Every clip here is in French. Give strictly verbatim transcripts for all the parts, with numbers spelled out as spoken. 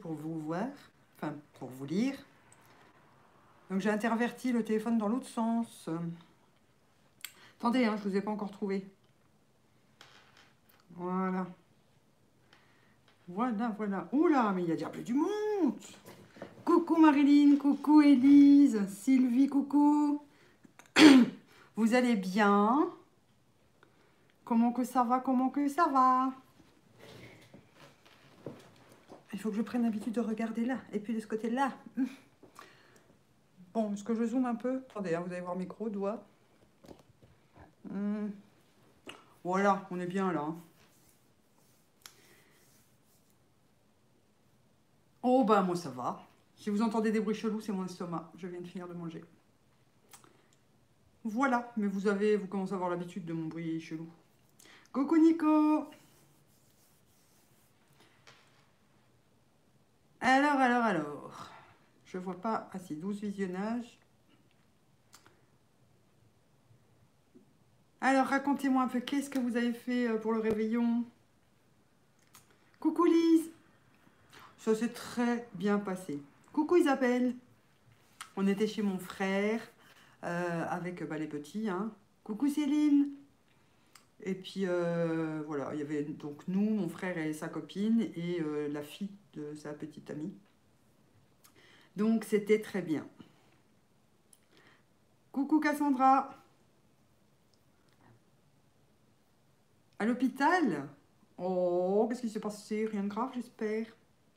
pour vous voir, enfin pour vous lire. Donc j'ai interverti le téléphone dans l'autre sens. Attendez, hein, je ne vous ai pas encore trouvé. Voilà. Voilà, voilà. Oula, mais il y a déjà plus du monde. Coucou Marilyn, coucou Élise, Sylvie, coucou. Vous allez bien? Comment que ça va? Comment que ça va? Il faut que je prenne l'habitude de regarder là, et puis de ce côté-là. Bon, est-ce que je zoome un peu? Attendez, hein, vous allez voir mes gros doigts. Hum. Voilà, on est bien là. Oh bah moi ça va. Si vous entendez des bruits chelous, c'est mon estomac. Je viens de finir de manger. Voilà, mais vous avez, vous commencez à avoir l'habitude de mon bruit chelou. Coucou Nico. Alors, alors, alors. Je vois pas. Ah si, douze visionnages. Alors, racontez-moi un peu, qu'est-ce que vous avez fait pour le réveillon? Coucou Lise. Ça s'est très bien passé. Coucou Isabelle. On était chez mon frère euh, avec bah, les petits. Hein. Coucou Céline. Et puis euh, voilà, il y avait donc nous, mon frère et sa copine et euh, la fille de sa petite amie. Donc c'était très bien. Coucou Cassandra. À l'hôpital? Oh, qu'est-ce qui s'est passé? Rien de grave, j'espère.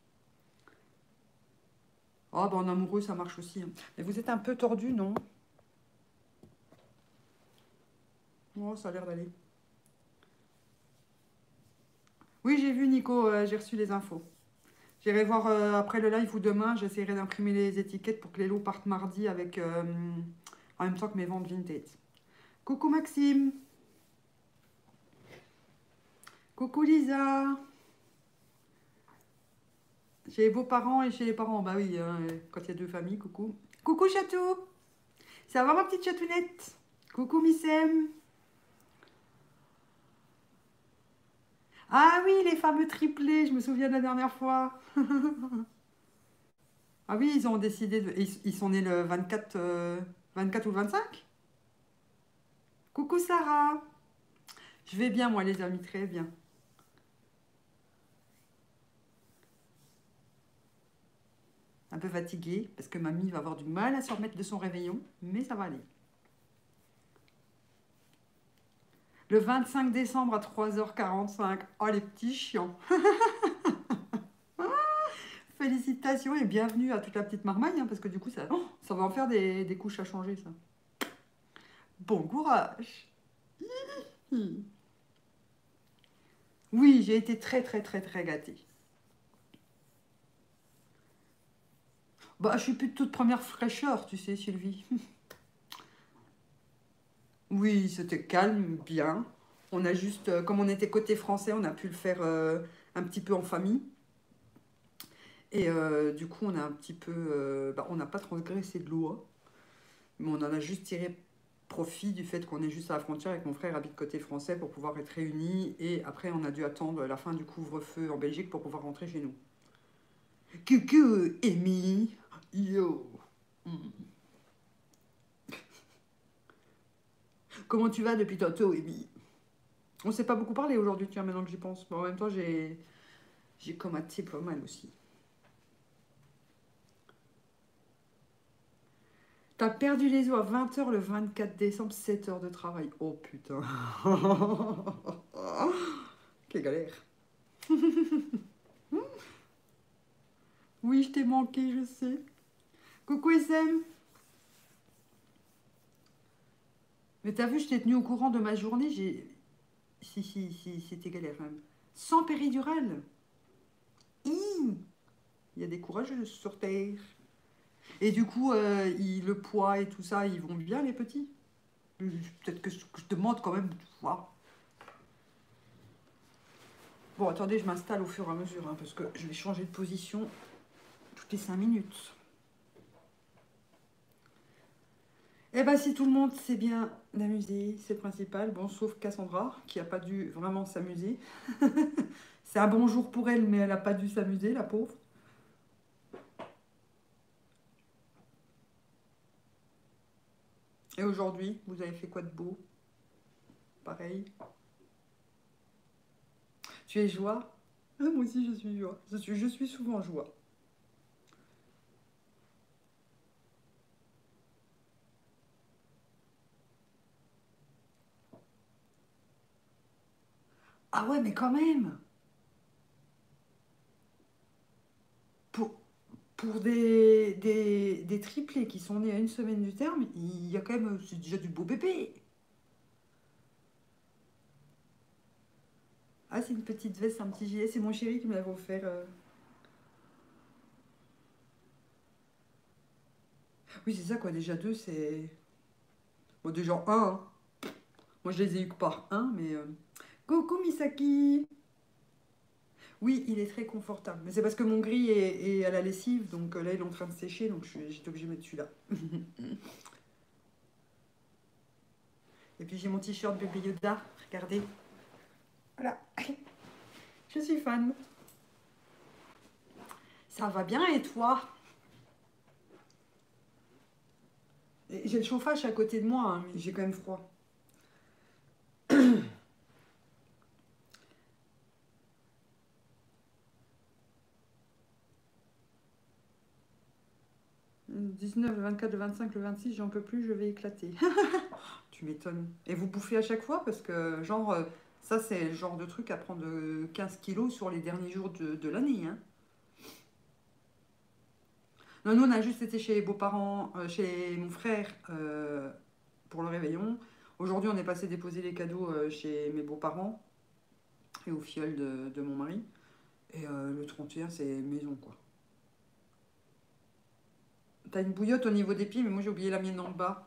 Ah, oh, ben en amoureux, ça marche aussi. Hein. Mais vous êtes un peu tordu, non? Oh, ça a l'air d'aller. Oui, j'ai vu, Nico, euh, j'ai reçu les infos. J'irai voir euh, après le live ou demain, j'essaierai d'imprimer les étiquettes pour que les lots partent mardi avec, euh, en même temps que mes ventes vintage. Coucou Maxime. Coucou Lisa. Chez les beaux-parents et chez les parents, bah oui, hein, quand il y a deux familles, coucou. Coucou Chatou. Ça va ma petite chatounette? Coucou Missem. Ah oui, les fameux triplés, je me souviens de la dernière fois. Ah oui, ils ont décidé de... Ils, ils sont nés le vingt-quatre, euh, vingt-quatre ou le vingt-cinq? Coucou Sarah. Je vais bien, moi, les amis, très bien. Un peu fatiguée, parce que mamie va avoir du mal à se remettre de son réveillon, mais ça va aller. Le vingt-cinq décembre à trois heures quarante-cinq. Oh, les petits chiants. Félicitations et bienvenue à toute la petite marmaille, hein, parce que du coup, ça, oh, ça va en faire des, des couches à changer, ça. Bon courage. Oui, j'ai été très, très, très, très gâtée. Bah, je suis plus de toute première fraîcheur, tu sais, Sylvie. Oui, c'était calme, bien. On a juste, euh, comme on était côté français, on a pu le faire euh, un petit peu en famille. Et euh, du coup, on a un petit peu... Euh, bah, on n'a pas transgressé de loi, mais on en a juste tiré profit du fait qu'on est juste à la frontière et que mon frère habite côté français pour pouvoir être réunis. Et après, on a dû attendre la fin du couvre-feu en Belgique pour pouvoir rentrer chez nous. Coucou, Amy. Yo. Mm. Comment tu vas depuis tantôt, Amy? On s'est pas beaucoup parlé aujourd'hui, tiens, maintenant que j'y pense. Mais en même temps, j'ai j'ai comaté pas mal aussi. T'as perdu les os à vingt heures le vingt-quatre décembre, sept heures de travail. Oh putain. Quelle galère. Oui, je t'ai manqué, je sais. Coucou S M. Mais t'as vu, je t'ai tenu au courant de ma journée. J'ai... Si, si, si, c'était galère quand même. Sans péridurale. Il y a des courageux sur Terre. Et du coup, euh, il, le poids et tout ça, ils vont bien, les petits? Peut-être que je, que je demande quand même de voir. Bon, attendez, je m'installe au fur et à mesure, hein, parce que je vais changer de position toutes les cinq minutes. Eh bien, si tout le monde s'est bien amusé, c'est le principal. Bon, sauf Cassandra, qui n'a pas dû vraiment s'amuser. C'est un bon jour pour elle, mais elle n'a pas dû s'amuser, la pauvre. Et aujourd'hui, vous avez fait quoi de beau? Pareil. Tu es joie? Ah, moi aussi, je suis joie. Je suis, je suis souvent joie. Ah ouais, mais quand même! Pour, pour des, des, des triplés qui sont nés à une semaine du terme, il y a quand même, c'est déjà du beau bébé. Ah, c'est une petite veste, un petit gilet. C'est mon chéri qui me l'avait offert. euh. Oui, c'est ça, quoi. Déjà deux, c'est... Bon, déjà un, hein. Moi, je les ai eu que par un, mais... euh, Coucou, Misaki! Oui, il est très confortable. Mais c'est parce que mon gris est, est à la lessive, donc euh, là, il est en train de sécher, donc je suis- j'étais obligée de mettre celui-là. Et puis, j'ai mon t-shirt bébé Yoda. Regardez. Voilà. Je suis fan. Ça va bien, et toi? Et j'ai le chauffage à côté de moi, hein, mais j'ai quand même froid. dix-neuf, le vingt-quatre, le vingt-cinq, le vingt-six, j'en peux plus, je vais éclater. Tu m'étonnes. Et vous bouffez à chaque fois? Parce que, genre, euh, ça, c'est le genre de truc à prendre euh, quinze kilos sur les derniers jours de, de l'année, hein. Non, nous, on a juste été chez les beaux-parents, euh, chez mon frère, euh, pour le réveillon. Aujourd'hui, on est passé déposer les cadeaux euh, chez mes beaux-parents et au filleul de, de mon mari. Et euh, le trente et un, c'est maison, quoi. T'as une bouillotte au niveau des pieds, mais moi, j'ai oublié la mienne en bas.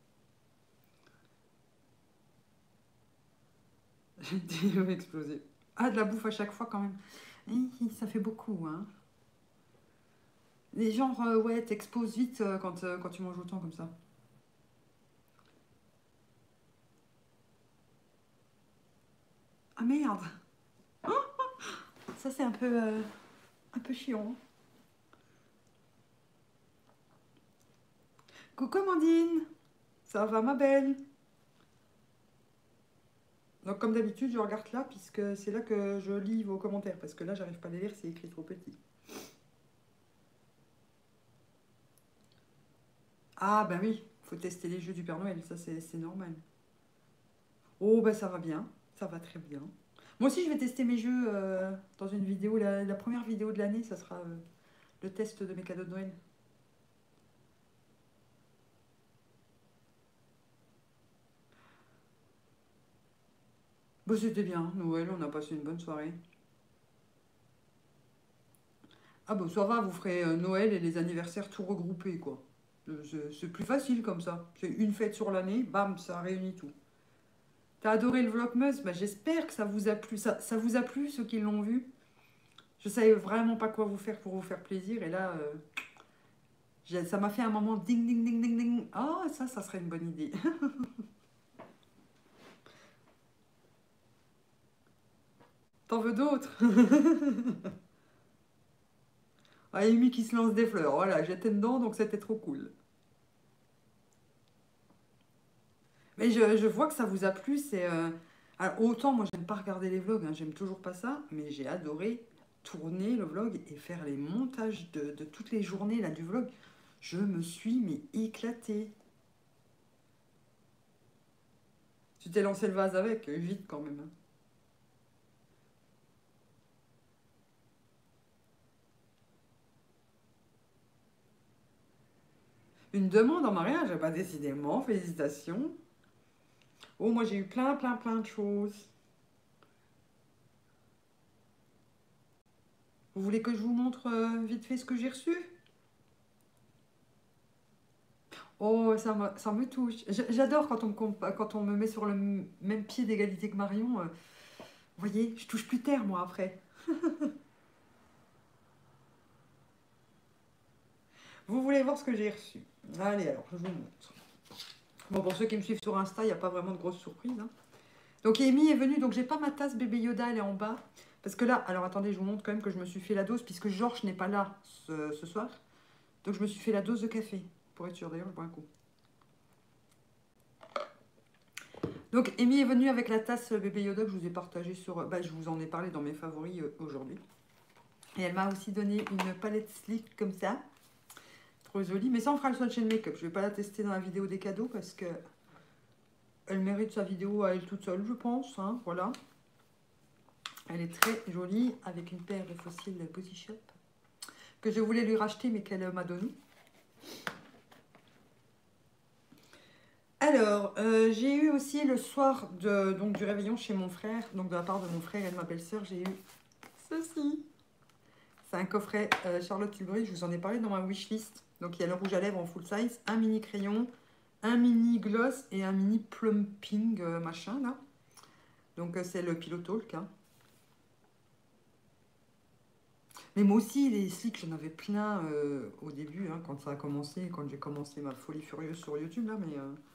J'ai dit, exploser. Ah, de la bouffe à chaque fois, quand même. Hi, hi, ça fait beaucoup, hein. Les genres, euh, ouais, t'exposes vite euh, quand, euh, quand tu manges autant comme ça. Ah merde! Ça, c'est un peu, euh, un peu chiant. Coucou, Amandine! Ça va, ma belle? Donc, comme d'habitude, je regarde là, puisque c'est là que je lis vos commentaires. Parce que là, j'arrive pas à les lire, c'est écrit trop petit. Ah, ben oui, faut tester les jeux du Père Noël, ça, c'est c'est normal. Oh, ben ça va bien, ça va très bien. Moi aussi, je vais tester mes jeux euh, dans une vidéo. La, la première vidéo de l'année, ça sera euh, le test de mes cadeaux de Noël. Bon, c'était bien, Noël, on a passé une bonne soirée. Ah bon, ça va, vous ferez euh, Noël et les anniversaires tout regroupés, quoi. Euh, C'est c'est plus facile comme ça. C'est une fête sur l'année, bam, ça réunit tout. T'as adoré le Vlogmas? Bah, j'espère que ça vous a plu. Ça, ça vous a plu, ceux qui l'ont vu? Je savais vraiment pas quoi vous faire pour vous faire plaisir. Et là, euh, j'ai- ça m'a fait un moment ding, ding, ding, ding, ding. Ah, ça, ça serait une bonne idée. T'en veux d'autres? Ah, Amy qui se lance des fleurs. Voilà, j'étais dedans, donc c'était trop cool. Mais je, je vois que ça vous a plu. C'est euh, alors, autant moi j'aime pas regarder les vlogs, hein, j'aime toujours pas ça, mais j'ai adoré tourner le vlog et faire les montages de, de toutes les journées là du vlog. Je me suis mais éclatée. Tu t'es lancé le vase avec, euh, vite quand même, hein. Une demande en mariage, bah décidément, félicitations. Oh, moi j'ai eu plein, plein, plein de choses. Vous voulez que je vous montre euh, vite fait ce que j'ai reçu? Oh, ça me, ça me touche. J- J'adore quand on, me compa- quand on me met sur le m- même pied d'égalité que Marion. euh, Vous voyez, je touche plus terre, moi, après. Vous voulez voir ce que j'ai reçu? Allez, alors, je vous montre. Bon, pour ceux qui me suivent sur Insta, il n'y a pas vraiment de grosses surprises, hein. Donc, Amy est venue. Donc, j'ai pas ma tasse bébé Yoda, elle est en bas. Parce que là, alors attendez, je vous montre quand même que je me suis fait la dose, puisque Georges n'est pas là ce, ce soir. Donc, je me suis fait la dose de café. Pour être sûr, d'ailleurs, je bois un coup. Donc, Amy est venue avec la tasse bébé Yoda que je vous ai partagée sur... Bah, je vous en ai parlé dans mes favoris euh, aujourd'hui. Et elle m'a aussi donné une palette slick comme ça. Trop jolie. Mais ça, on fera le swatch and make-up. Je ne vais pas la tester dans la vidéo des cadeaux parce que elle mérite sa vidéo à elle toute seule, je pense. Hein, voilà. Elle est très jolie avec une paire de fossiles Body Shop que je voulais lui racheter mais qu'elle m'a donné. Alors, euh, j'ai eu aussi le soir de, donc, du réveillon chez mon frère, donc de la part de mon frère et de ma belle-sœur, j'ai eu ceci. C'est un coffret euh, Charlotte Tilbury, je vous en ai parlé dans ma wishlist. Donc, il y a le rouge à lèvres en full size, un mini crayon, un mini gloss et un mini plumping euh, machin là. Donc, euh, c'est le Pillow Talk. Hein. Mais moi aussi, les slicks, j'en avais plein euh, au début, hein, quand ça a commencé, quand j'ai commencé ma folie furieuse sur YouTube là, mais... Euh,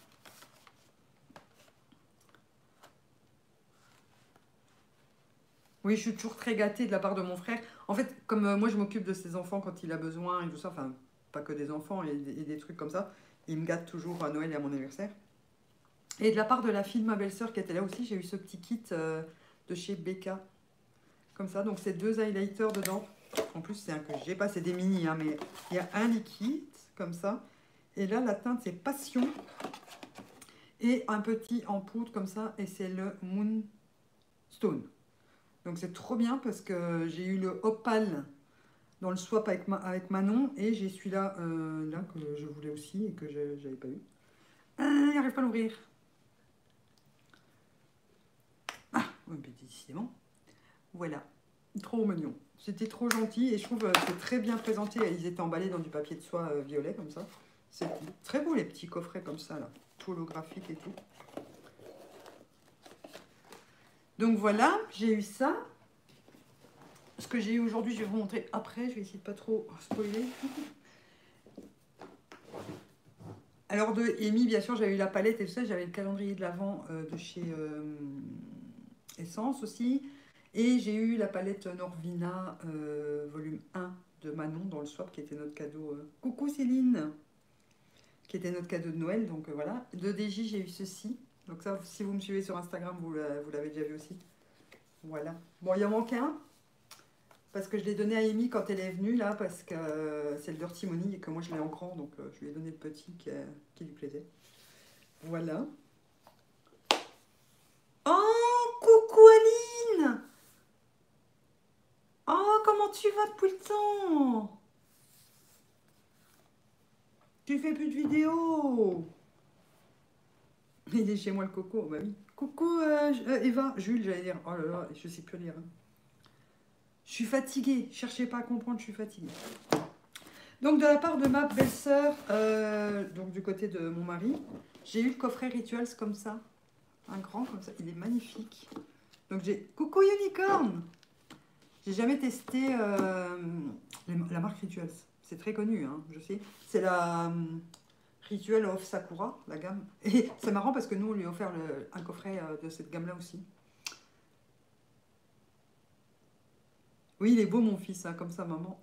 oui, je suis toujours très gâtée de la part de mon frère. En fait, comme euh, moi, je m'occupe de ses enfants quand il a besoin et tout ça, enfin, pas que des enfants et, et des trucs comme ça, il me gâte toujours à Noël et à mon anniversaire. Et de la part de la fille de ma belle-sœur qui était là aussi, j'ai eu ce petit kit euh, de chez Becca. Comme ça, donc c'est deux highlighters dedans. En plus, c'est un que j'ai pas, c'est des mini, hein, mais il y a un liquide, comme ça. Et là, la teinte, c'est Passion. Et un petit en poudre, comme ça, et c'est le Moonstone. Donc c'est trop bien parce que j'ai eu le Opal dans le swap avec, ma, avec Manon et j'ai celui-là euh, là, que je voulais aussi et que je n'avais pas eu. Ah, j'arrive pas à l'ouvrir. Ah, décidément. Voilà, trop mignon. C'était trop gentil et je trouve que c'est très bien présenté. Ils étaient emballés dans du papier de soie euh, violet comme ça. C'est très beau les petits coffrets comme ça là, tout holographique et tout. Donc voilà, j'ai eu ça. Ce que j'ai eu aujourd'hui, je vais vous montrer après. Je vais essayer de pas trop spoiler. Alors de Amy, bien sûr, j'avais eu la palette et tout ça. J'avais le calendrier de l'Avent euh, de chez euh, Essence aussi. Et j'ai eu la palette Norvina euh, volume un de Manon dans le swap qui était notre cadeau. Euh... Coucou Céline, qui était notre cadeau de Noël. Donc euh, voilà. De D J, j'ai eu ceci. Donc ça, si vous me suivez sur Instagram, vous l'avez déjà vu aussi. Voilà. Bon, il en manque un. Parce que je l'ai donné à Amy quand elle est venue, là, parce que euh, c'est le Dirty Money et que moi je l'ai en grand, donc euh, je lui ai donné le petit qui, euh, qui lui plaisait. Voilà. Oh, coucou Aline! Oh, comment tu vas depuis le temps? Tu fais plus de vidéos? Il est chez moi le coco, bah oui. Coucou euh, Eva, Jules, j'allais dire. Oh là là, je sais plus lire. Je suis fatiguée, cherchez pas à comprendre, je suis fatiguée. Donc de la part de ma belle-sœur, euh, donc du côté de mon mari, j'ai eu le coffret Rituals comme ça, un grand comme ça, il est magnifique. Donc j'ai, coucou Unicorn. J'ai jamais testé euh, la marque Rituals, c'est très connu, hein, je sais. C'est la euh, Ritual of Sakura, la gamme. Et c'est marrant parce que nous on lui a offert le, un coffret euh, de cette gamme-là aussi. Oui, il est beau mon fils, hein, comme ça maman.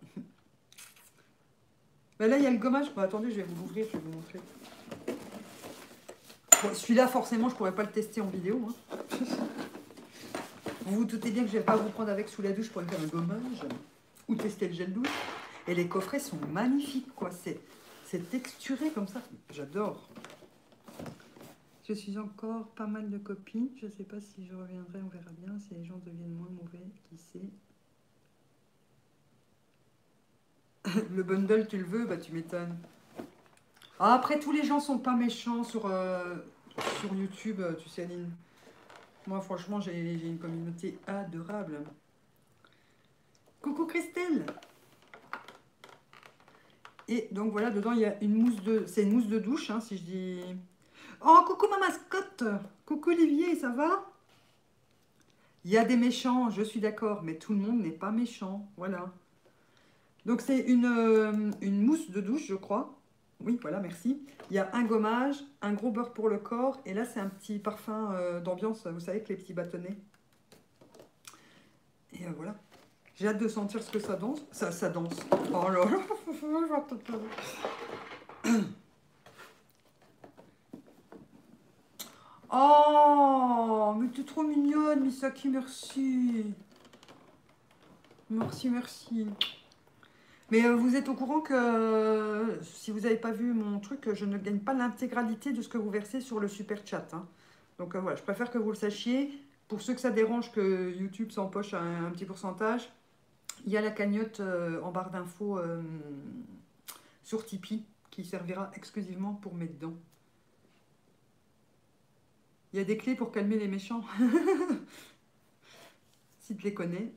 Ben là, il y a le gommage. Bon, attendez, je vais vous l'ouvrir, je vais vous montrer. Bon, celui-là, forcément, je ne pourrais pas le tester en vidéo. Hein. Vous vous doutez bien que je ne vais pas vous prendre avec sous la douche pour faire un gommage ou tester le gel douche. Et les coffrets sont magnifiques, quoi. C'est texturé comme ça. J'adore. Je suis encore pas mal de copines. Je ne sais pas si je reviendrai, on verra bien. Si les gens deviennent moins mauvais, qui sait. Le bundle, tu le veux, bah tu m'étonnes. Ah, après, tous les gens sont pas méchants sur, euh, sur YouTube, tu sais, Aline. Moi, franchement, j'ai une communauté adorable. Coucou Christelle. Et donc voilà, dedans, il y a une mousse de... C'est une mousse de douche, hein, si je dis... Oh, coucou ma mascotte. Coucou Olivier, ça va? Il y a des méchants, je suis d'accord, mais tout le monde n'est pas méchant. Voilà. Donc c'est une, euh, une mousse de douche, je crois. Oui, voilà, merci. Il y a un gommage, un gros beurre pour le corps. Et là, c'est un petit parfum euh, d'ambiance, vous savez, avec les petits bâtonnets. Et euh, voilà. J'ai hâte de sentir ce que ça danse. Ça, ça danse. Oh là là. Oh, Oh, mais t'es trop mignonne, Misaki, merci. Merci, merci. Mais euh, vous êtes au courant que euh, si vous n'avez pas vu mon truc, je ne gagne pas l'intégralité de ce que vous versez sur le super chat. Hein. Donc euh, voilà, je préfère que vous le sachiez. Pour ceux que ça dérange que YouTube s'empoche un, un petit pourcentage, il y a la cagnotte euh, en barre d'infos euh, sur Tipeee qui servira exclusivement pour mes dents. Il y a des clés pour calmer les méchants. Si tu les connais.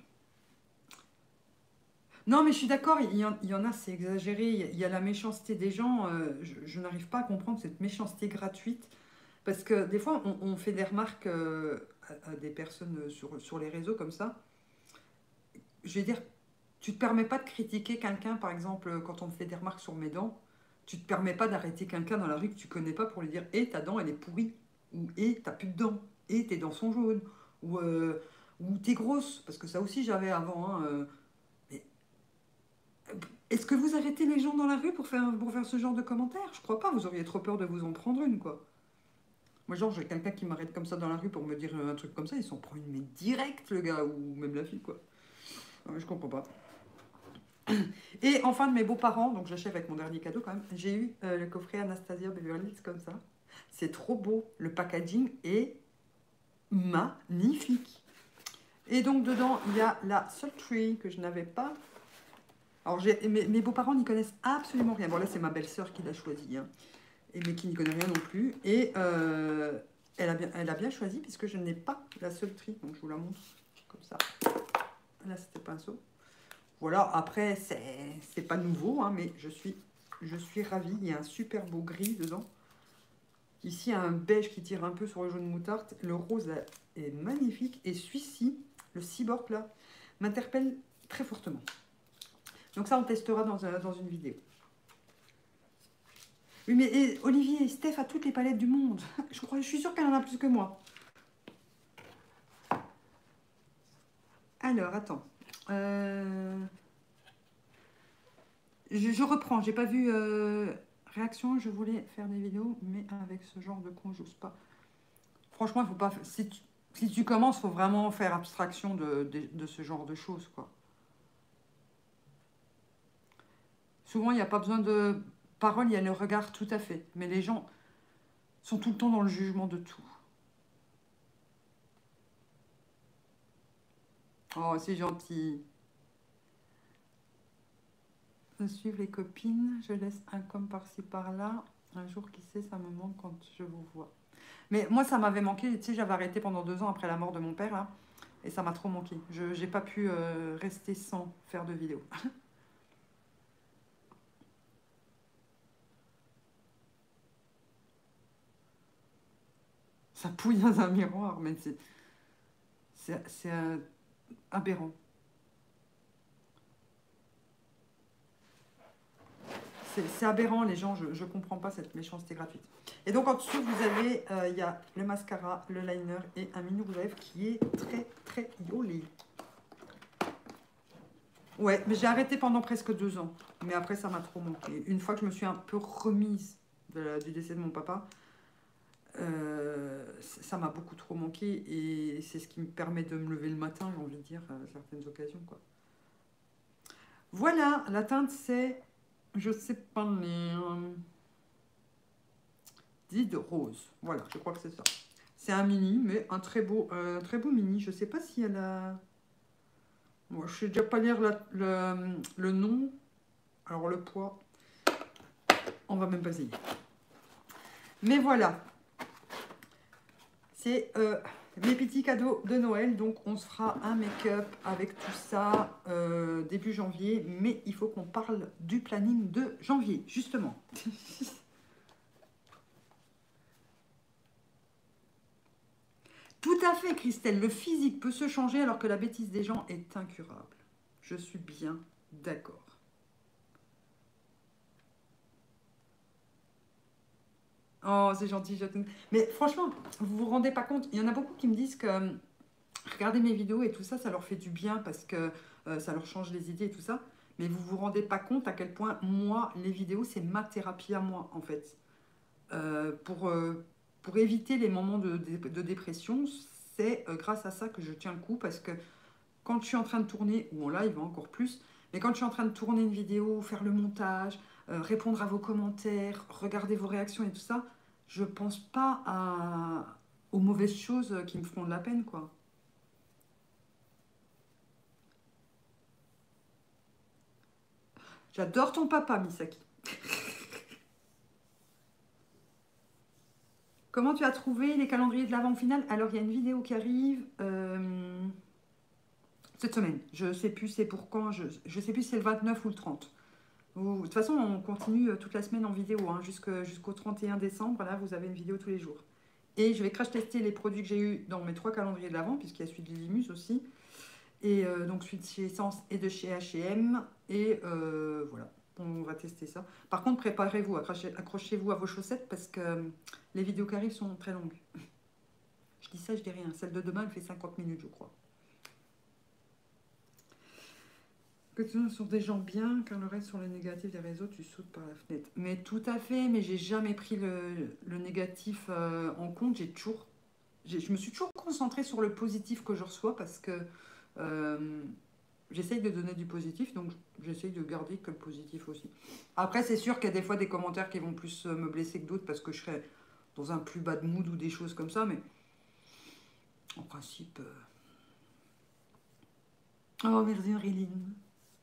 Non, mais je suis d'accord, il y en, il y en a, c'est exagéré. Il y, a, il y a la méchanceté des gens. euh, je je n'arrive pas à comprendre cette méchanceté gratuite. Parce que des fois, on, on fait des remarques euh, à, à des personnes sur, sur les réseaux comme ça. Je vais dire, tu ne te permets pas de critiquer quelqu'un, par exemple, quand on me fait des remarques sur mes dents. Tu ne te permets pas d'arrêter quelqu'un dans la rue que tu connais pas pour lui dire, hé, ta dent, elle est pourrie. Ou hé, t'as plus de dents. Hé, tes dents sont jaunes. Ou, euh, ou t'es grosse. Parce que ça aussi, j'avais avant. Hein, euh, mais est-ce que vous arrêtez les gens dans la rue pour faire, pour faire ce genre de commentaires? Je crois pas, vous auriez trop peur de vous en prendre une, quoi. Moi, genre, j'ai quelqu'un qui m'arrête comme ça dans la rue pour me dire un truc comme ça, il s'en prend une, mais direct, le gars, ou même la fille, quoi. Non, mais je comprends pas. Et enfin, de mes beaux-parents, donc j'achève avec mon dernier cadeau quand même, j'ai eu euh, le coffret Anastasia Beverly Hills comme ça. C'est trop beau, le packaging est magnifique. Et donc, dedans, il y a la Sultry que je n'avais pas. Alors, j'ai- mes, mes beaux-parents n'y connaissent absolument rien. Bon, là, c'est ma belle-sœur qui l'a choisi, hein, et, mais qui n'y connaît rien non plus. Et euh, elle, a bien, elle a bien choisi, puisque je n'ai pas la Sultry. Donc, je vous la montre comme ça. Là, c'était pinceau. Voilà, après, c'est c'est pas nouveau, hein, mais je suis, je suis ravie. Il y a un super beau gris dedans. Ici, un beige qui tire un peu sur le jaune moutarde. Le rose là, est magnifique. Et celui-ci, le cyborg là, m'interpelle très fortement. Donc ça, on testera dans, un- dans une vidéo. Oui, mais et, Olivier, Steph a toutes les palettes du monde. Je, crois, je suis sûre qu'elle en a plus que moi. Alors, attends. Euh, je, je reprends. J'ai pas vu euh, réaction. Je voulais faire des vidéos, mais avec ce genre de con, j'ose pas. Franchement, il faut pas. Si tu, si tu commences, il faut vraiment faire abstraction de, de, de ce genre de choses, quoi. Souvent, il n'y a pas besoin de parole, il y a le regard, tout à fait. Mais les gens sont tout le temps dans le jugement de tout. Oh, c'est gentil. Je suivre les copines, je laisse un com par-ci par-là. Un jour, qui sait, ça me manque quand je vous vois. Mais moi, ça m'avait manqué. Tu sais, j'avais arrêté pendant deux ans après la mort de mon père, là. Et ça m'a trop manqué. Je n'ai pas pu euh, rester sans faire de vidéos. Ça pouille dans un miroir, mais c'est c'est- c'est, euh, aberrant. C'est c'est aberrant, les gens, je ne comprends pas cette méchanceté gratuite. Et donc en dessous, vous avez, euh, il y a le mascara, le liner et un mini rouge à lèvres qui est très très joli. Ouais, mais j'ai arrêté pendant presque deux ans. Mais après, ça m'a trop manqué. Une fois que je me suis un peu remise de la- du décès de mon papa, euh, ça m'a beaucoup trop manqué. Et c'est ce qui me permet de me lever le matin, j'ai envie de dire, à certaines occasions, quoi. Voilà, la teinte, c'est, je sais pas, mais... euh, dit de rose. Voilà, je crois que c'est ça. C'est un mini, mais un très beau, euh, très beau mini. Je sais pas si elle a... Bon, je sais déjà pas lire la- le, le nom. Alors le poids, on va même pas essayer. Mais voilà, c'est euh, mes petits cadeaux de Noël. Donc on se fera un make-up avec tout ça euh, début janvier. Mais il faut qu'on parle du planning de janvier, justement. Tout à fait, Christelle. Le physique peut se changer alors que la bêtise des gens est incurable. Je suis bien d'accord. Oh, c'est gentil, je t'aime. Mais franchement, vous vous rendez pas compte, il y en a beaucoup qui me disent que euh, regarder mes vidéos et tout ça, ça leur fait du bien parce que euh, ça leur change les idées et tout ça. Mais vous vous rendez pas compte à quel point, moi, les vidéos, c'est ma thérapie à moi, en fait. Euh, pour, euh, pour éviter les moments de, de, de dépression, c'est euh, grâce à ça que je tiens le coup, parce que quand je suis en train de tourner, ou en live hein, encore plus, mais quand je suis en train de tourner une vidéo, faire le montage, euh, répondre à vos commentaires, regarder vos réactions et tout ça, je pense pas à, aux mauvaises choses qui me feront de la peine, quoi. J'adore ton papa, Misaki. Comment tu as trouvé les calendriers de l'avant finale? Alors, il y a une vidéo qui arrive euh, cette semaine. Je ne sais plus c'est pour quand. Je ne sais plus si c'est le vingt-neuf ou le trente. Vous- de toute façon, on continue euh, toute la semaine en vidéo. Hein, jusque- jusqu'au trente et un décembre. Là, vous avez une vidéo tous les jours. Et je vais crash tester les produits que j'ai eu dans mes trois calendriers de l'avant, puisqu'il y a celui de Limus aussi. Et euh, donc celui de chez Essence et de chez H et M. Et euh, voilà, on va tester ça. Par contre, préparez-vous, accrochez- accrochez-vous à vos chaussettes parce que euh, les vidéos qui arrivent sont très longues. Je dis ça, je dis rien. Celle de demain, elle fait cinquante minutes, je crois. Que tu sur des gens bien, car le reste sur le négatif des réseaux, tu sautes par la fenêtre. Mais tout à fait, mais j'ai jamais pris le, le négatif euh, en compte. J'ai toujours, j'ai- je me suis toujours concentrée sur le positif que je reçois parce que euh, j'essaye de donner du positif, donc j'essaye de garder que le positif aussi. Après, c'est sûr qu'il y a des fois des commentaires qui vont plus euh, me blesser que d'autres parce que je serais dans un plus bad mood ou des choses comme ça, mais en principe. euh, Oh, merci Auréline.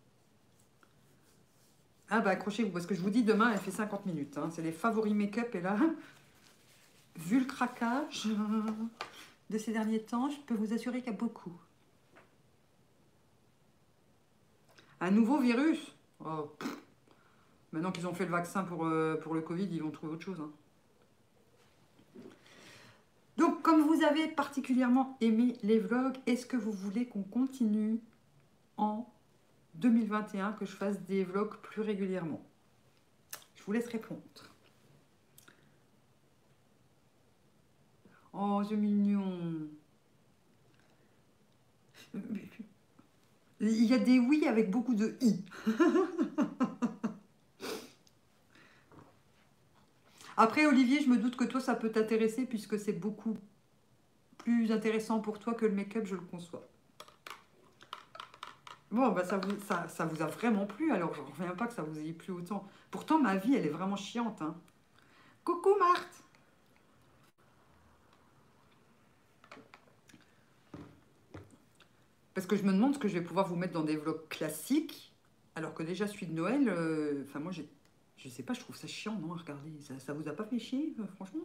Ah bah accrochez-vous, parce que je vous dis, demain, elle fait cinquante minutes. Hein. C'est les favoris make-up, et là, vu le craquage de ces derniers temps, je peux vous assurer qu'il y a beaucoup. Un nouveau virus? Oh, pff. Maintenant qu'ils ont fait le vaccin pour, euh, pour le Covid, ils vont trouver autre chose. Hein. Donc, comme vous avez particulièrement aimé les vlogs, est-ce que vous voulez qu'on continue en deux mille vingt et un, que je fasse des vlogs plus régulièrement? Je vous laisse répondre. Oh, c'est mignon. Il y a des oui avec beaucoup de i. Après, Olivier, je me doute que toi, ça peut t'intéresser puisque c'est beaucoup plus intéressant pour toi que le make-up, je le conçois. Bon, bah ça vous, ça, ça vous a vraiment plu, alors je ne reviens pas que ça vous ait plu autant. Pourtant, ma vie, elle est vraiment chiante. Hein. Coucou Marthe. Parce que je me demande ce que je vais pouvoir vous mettre dans des vlogs classiques, alors que déjà celui de Noël, euh, enfin moi, j'ai, je sais pas, je trouve ça chiant, non, à regarder. Ça, ça vous a pas fait chier, euh, franchement?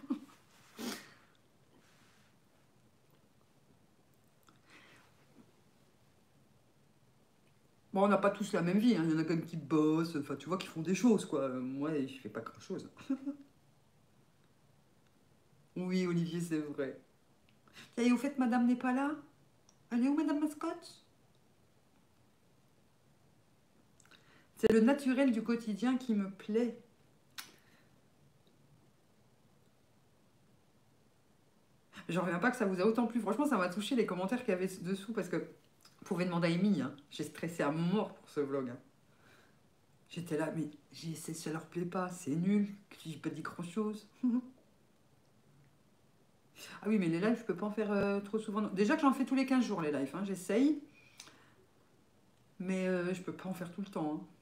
Bon, on n'a pas tous la même vie, hein. Il y en a quand même qui bossent, enfin tu vois, qui font des choses, quoi. Euh, Moi, je fais pas grand-chose. Oui, Olivier, c'est vrai. Et au fait, madame n'est pas là? Elle est où, madame Mascotte? C'est le naturel du quotidien qui me plaît. J'en reviens pas que ça vous a autant plu. Franchement, ça m'a touché les commentaires qu'il y avait dessous parce que vous pouvez demander à Amy. Hein. J'ai stressé à mort pour ce vlog. Hein. J'étais là, mais j'ai essayé, ça leur plaît pas, c'est nul. J'ai pas dit grand chose. Ah oui, mais les lives, je peux pas en faire euh, trop souvent. Déjà que j'en fais tous les quinze jours, les lives. Hein. J'essaye, mais euh, je peux pas en faire tout le temps. Hein.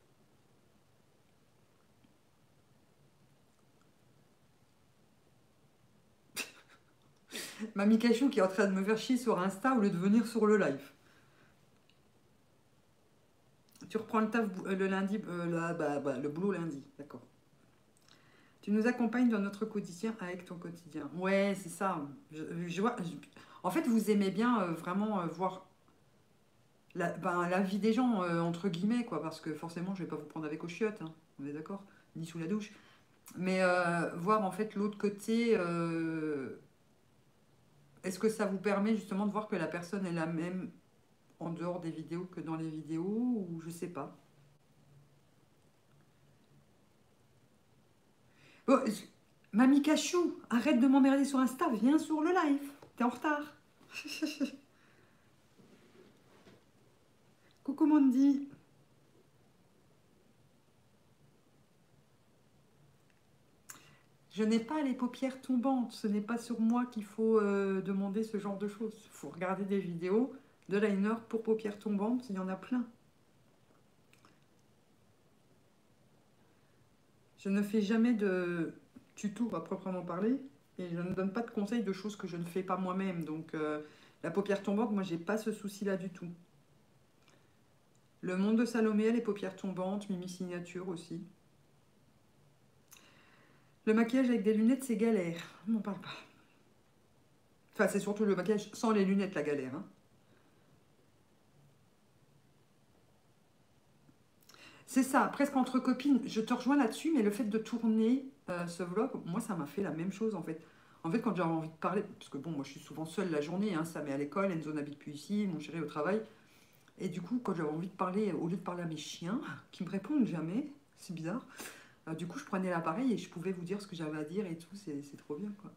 Mamie Cachou qui est en train de me faire chier sur Insta au lieu de venir sur le live. Tu reprends le taf euh, le lundi, euh, là, bah, bah, le boulot lundi, d'accord. Tu nous accompagnes dans notre quotidien avec ton quotidien. Ouais, c'est ça. Je, je vois, je- en fait, vous aimez bien euh, vraiment euh, voir la, ben, la vie des gens, euh, entre guillemets, quoi, parce que forcément, je vais pas vous prendre avec aux chiottes, hein, on est d'accord, ni sous la douche. Mais euh, voir en fait l'autre côté, euh, est-ce que ça vous permet justement de voir que la personne est la même en dehors des vidéos que dans les vidéos, ou je sais pas. Bon, je- Mamie Cachou, arrête de m'emmerder sur Insta, viens sur le live, t'es en retard. Coucou Mandy. Je n'ai pas les paupières tombantes. Ce n'est pas sur moi qu'il faut euh, demander ce genre de choses. Il faut regarder des vidéos de liner pour paupières tombantes. Il y en a plein. Je ne fais jamais de tuto à proprement parler. Et je ne donne pas de conseils de choses que je ne fais pas moi-même. Donc, euh, la paupière tombante, moi, j'ai pas ce souci-là du tout. Le monde de Salomé, les paupières tombantes, Mimi Signature aussi. Le maquillage avec des lunettes, c'est galère. On m'en parle pas. Enfin, c'est surtout le maquillage sans les lunettes, la galère. Hein. C'est ça, presque entre copines. Je te rejoins là-dessus, mais le fait de tourner euh, ce vlog, moi, ça m'a fait la même chose, en fait. En fait, quand j'avais envie de parler, parce que bon, moi, je suis souvent seule la journée, hein, ça met à l'école, Enzo n'habite plus ici, mon chéri au travail. Et du coup, quand j'avais envie de parler, au lieu de parler à mes chiens, qui me répondent jamais, c'est bizarre, euh, du coup, je prenais l'appareil et je pouvais vous dire ce que j'avais à dire et tout, c'est trop bien, quoi.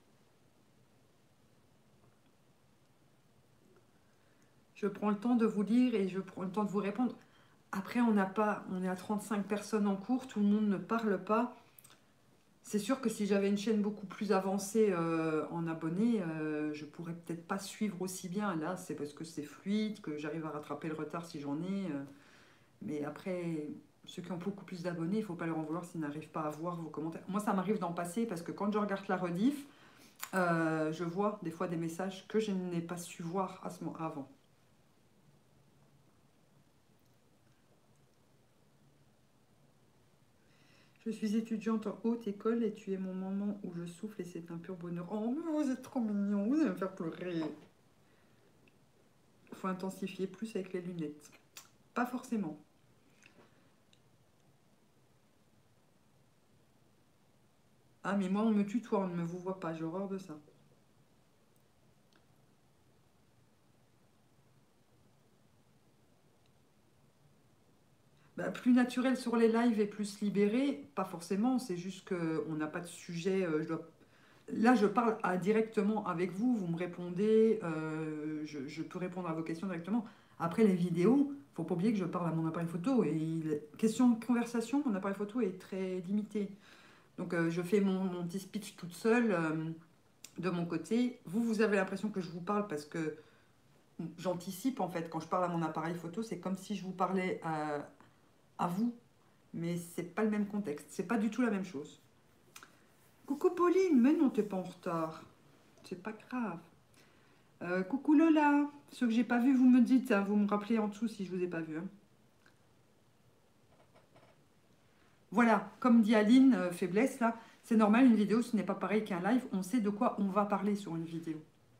Je prends le temps de vous lire et je prends le temps de vous répondre. Après, on n'a pas, on est à trente-cinq personnes en cours, tout le monde ne parle pas. C'est sûr que si j'avais une chaîne beaucoup plus avancée euh, en abonnés, euh, je pourrais peut-être pas suivre aussi bien. Là, c'est parce que c'est fluide, que j'arrive à rattraper le retard si j'en ai. euh. Mais après, ceux qui ont beaucoup plus d'abonnés, il ne faut pas leur en vouloir s'ils n'arrivent pas à voir vos commentaires. Moi, ça m'arrive d'en passer parce que quand je regarde la rediff, euh, je vois des fois des messages que je n'ai pas su voir à ce moment avant. Je suis étudiante en haute école et tu es mon moment où je souffle et c'est un pur bonheur. Oh, mais vous êtes trop mignon, vous allez me faire pleurer. Il faut intensifier plus avec les lunettes. Pas forcément. Ah, mais moi, on me tutoie, on ne me vous voit pas. J'ai horreur de ça. Bah, plus naturel sur les lives et plus libéré, pas forcément. C'est juste qu'on n'a pas de sujet. euh, je dois... Là, je parle à- directement avec vous. Vous me répondez. euh, je, je peux répondre à vos questions directement. Après, les vidéos, faut pas oublier que je parle à mon appareil photo. Et il... question de conversation, mon appareil photo est très limité. Donc, euh, je fais mon, mon petit speech toute seule euh, de mon côté. Vous, vous avez l'impression que je vous parle parce que j'anticipe en fait. Quand je parle à mon appareil photo, c'est comme si je vous parlais à, à vous. Mais c'est pas le même contexte. C'est pas du tout la même chose. Coucou Pauline, mais non, t'es pas en retard. C'est pas grave. Euh, coucou Lola. Ceux que j'ai pas vus, vous me dites. Hein, vous me rappelez en dessous si je vous ai pas vu. Hein. Voilà, comme dit Aline, euh, faiblesse là. C'est normal, une vidéo, ce n'est pas pareil qu'un live. On sait de quoi on va parler sur une vidéo.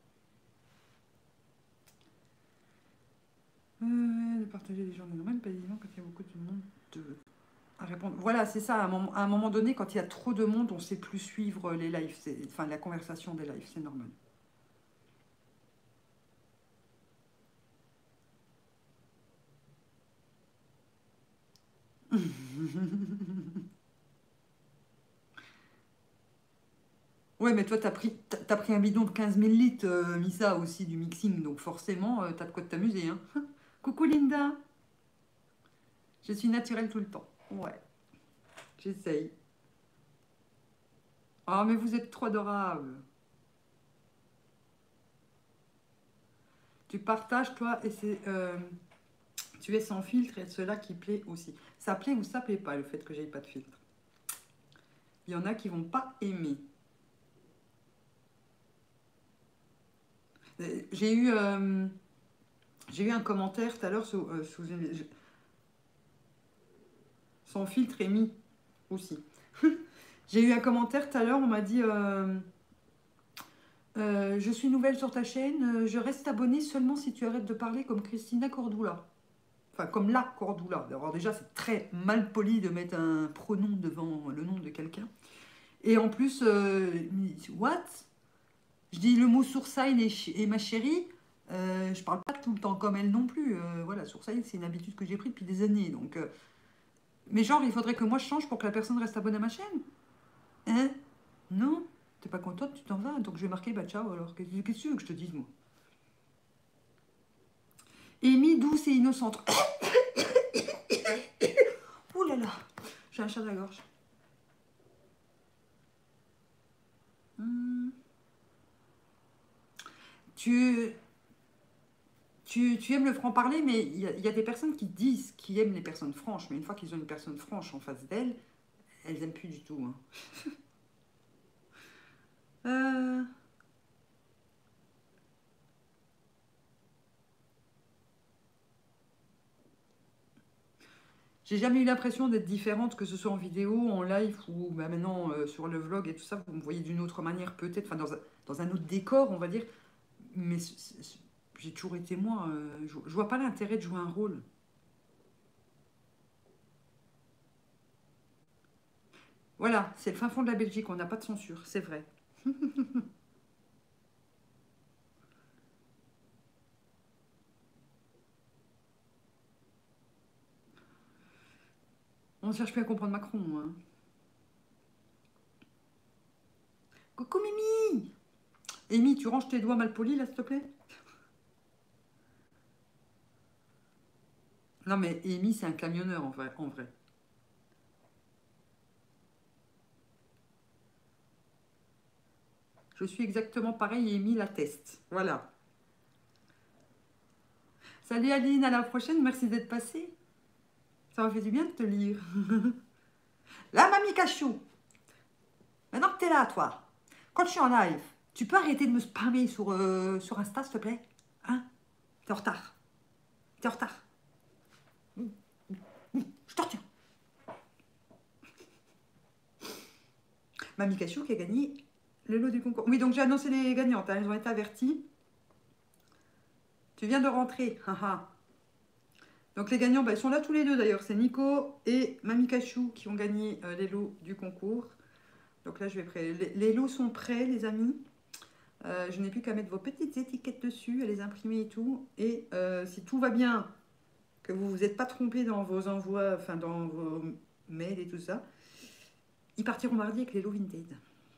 Euh, de partager des journées normales, pas évident quand il y a beaucoup de monde de- à répondre. Voilà, c'est ça. À un, moment, à un moment donné, quand il y a trop de monde, on ne sait plus suivre les lives. Enfin, la conversation des lives, c'est normal. Ouais, mais toi, t'as pris, t'as t'as pris un bidon de quinze mille litres, euh, Misa, aussi, du mixing. Donc forcément, euh, t'as de quoi t'amuser. Hein. Coucou Linda. Je suis naturelle tout le temps. Ouais, j'essaye. Ah, mais vous êtes trop adorable. Tu partages, toi, et c'est... euh, tu es sans filtre et cela qui plaît aussi. Ça plaît ou ça plaît pas, le fait que j'ai pas de filtre. Il y en a qui vont pas aimer. Euh, J'ai eu, euh, j'ai eu un commentaire tout à l'heure sous, euh, sous une... Sans filtre est mis aussi. J'ai eu un commentaire tout à l'heure, on m'a dit euh, euh, je suis nouvelle sur ta chaîne, euh, je reste abonnée seulement si tu arrêtes de parler comme Christina Cordula. Enfin, comme la Cordula. Alors déjà, c'est très mal poli de mettre un pronom devant le nom de quelqu'un. Et en plus, euh, what? Je dis le mot sourcine et, ch- et ma chérie. Euh, je parle pas tout le temps comme elle non plus. Euh, voilà, sourcine, c'est une habitude que j'ai prise depuis des années. Donc, euh, mais genre, il faudrait que moi je change pour que la personne reste abonnée à ma chaîne. Hein? Non? T'es pas contente, tu t'en vas. Donc je vais marquer, bah ciao alors. Qu'est-ce que tu veux que je te dise, moi? Amy, douce et innocente. Ouh là là, j'ai un chat à la gorge. Hmm. Tu, tu, tu aimes le franc-parler, mais il y, a- il y a des personnes qui disent qu'ils aiment les personnes franches, mais une fois qu'ils ont une personne franche en face d'elles, elles n'aiment plus du tout, hein. Euh, j'ai jamais eu l'impression d'être différente, que ce soit en vidéo, en live ou bah, maintenant euh, sur le vlog et tout ça. Vous me voyez d'une autre manière peut-être, enfin dans un, dans un autre décor, on va dire. Mais c- c- j'ai toujours été moi. euh, je, je vois pas l'intérêt de jouer un rôle. Voilà, c'est le fin fond de la Belgique, on n'a pas de censure, c'est vrai. On ne cherche plus à comprendre Macron, hein. Coucou Mimi! Amy, tu ranges tes doigts mal polis là, s'il te plaît? Non mais Amy, c'est un camionneur en vrai, en vrai. Je suis exactement pareil et Amy l'atteste. Voilà. Salut Aline, à la prochaine, merci d'être passée. Ça m'a fait du bien de te lire. La mamie Cachou, maintenant que t'es là, toi, quand je suis en live, tu peux arrêter de me spammer sur, euh, sur Insta, s'il te plaît? Hein? T'es en retard. T'es en retard. Je te retiens. Mamie Cachou qui a gagné le lot du concours. Oui, donc j'ai annoncé les gagnantes, hein, elles ont été averties. Tu viens de rentrer. Haha. Donc les gagnants, bah, ils sont là tous les deux d'ailleurs. C'est Nico et Mamie Cachou qui ont gagné euh, les lots du concours. Donc là, je vais prêt. Les, les lots sont prêts, les amis. Euh, je n'ai plus qu'à mettre vos petites étiquettes dessus, à les imprimer et tout. Et euh, si tout va bien, que vous ne vous êtes pas trompé dans vos envois, enfin dans vos mails et tout ça, ils partiront mardi avec les lots Vinted.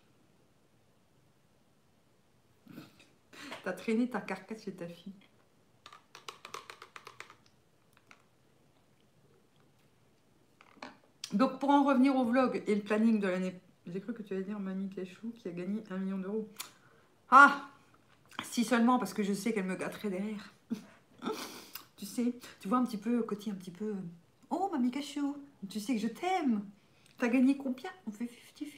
T'as traîné ta carcasse chez ta fille. Donc pour en revenir au vlog et le planning de l'année, j'ai cru que tu allais dire Mamie Cachou qui a gagné un million d'euros. Ah, si seulement parce que je sais qu'elle me gâterait derrière. Tu sais, tu vois un petit peu, côté un petit peu. Oh, Mamie Cachou, tu sais que je t'aime. T'as gagné combien? On fait cinquante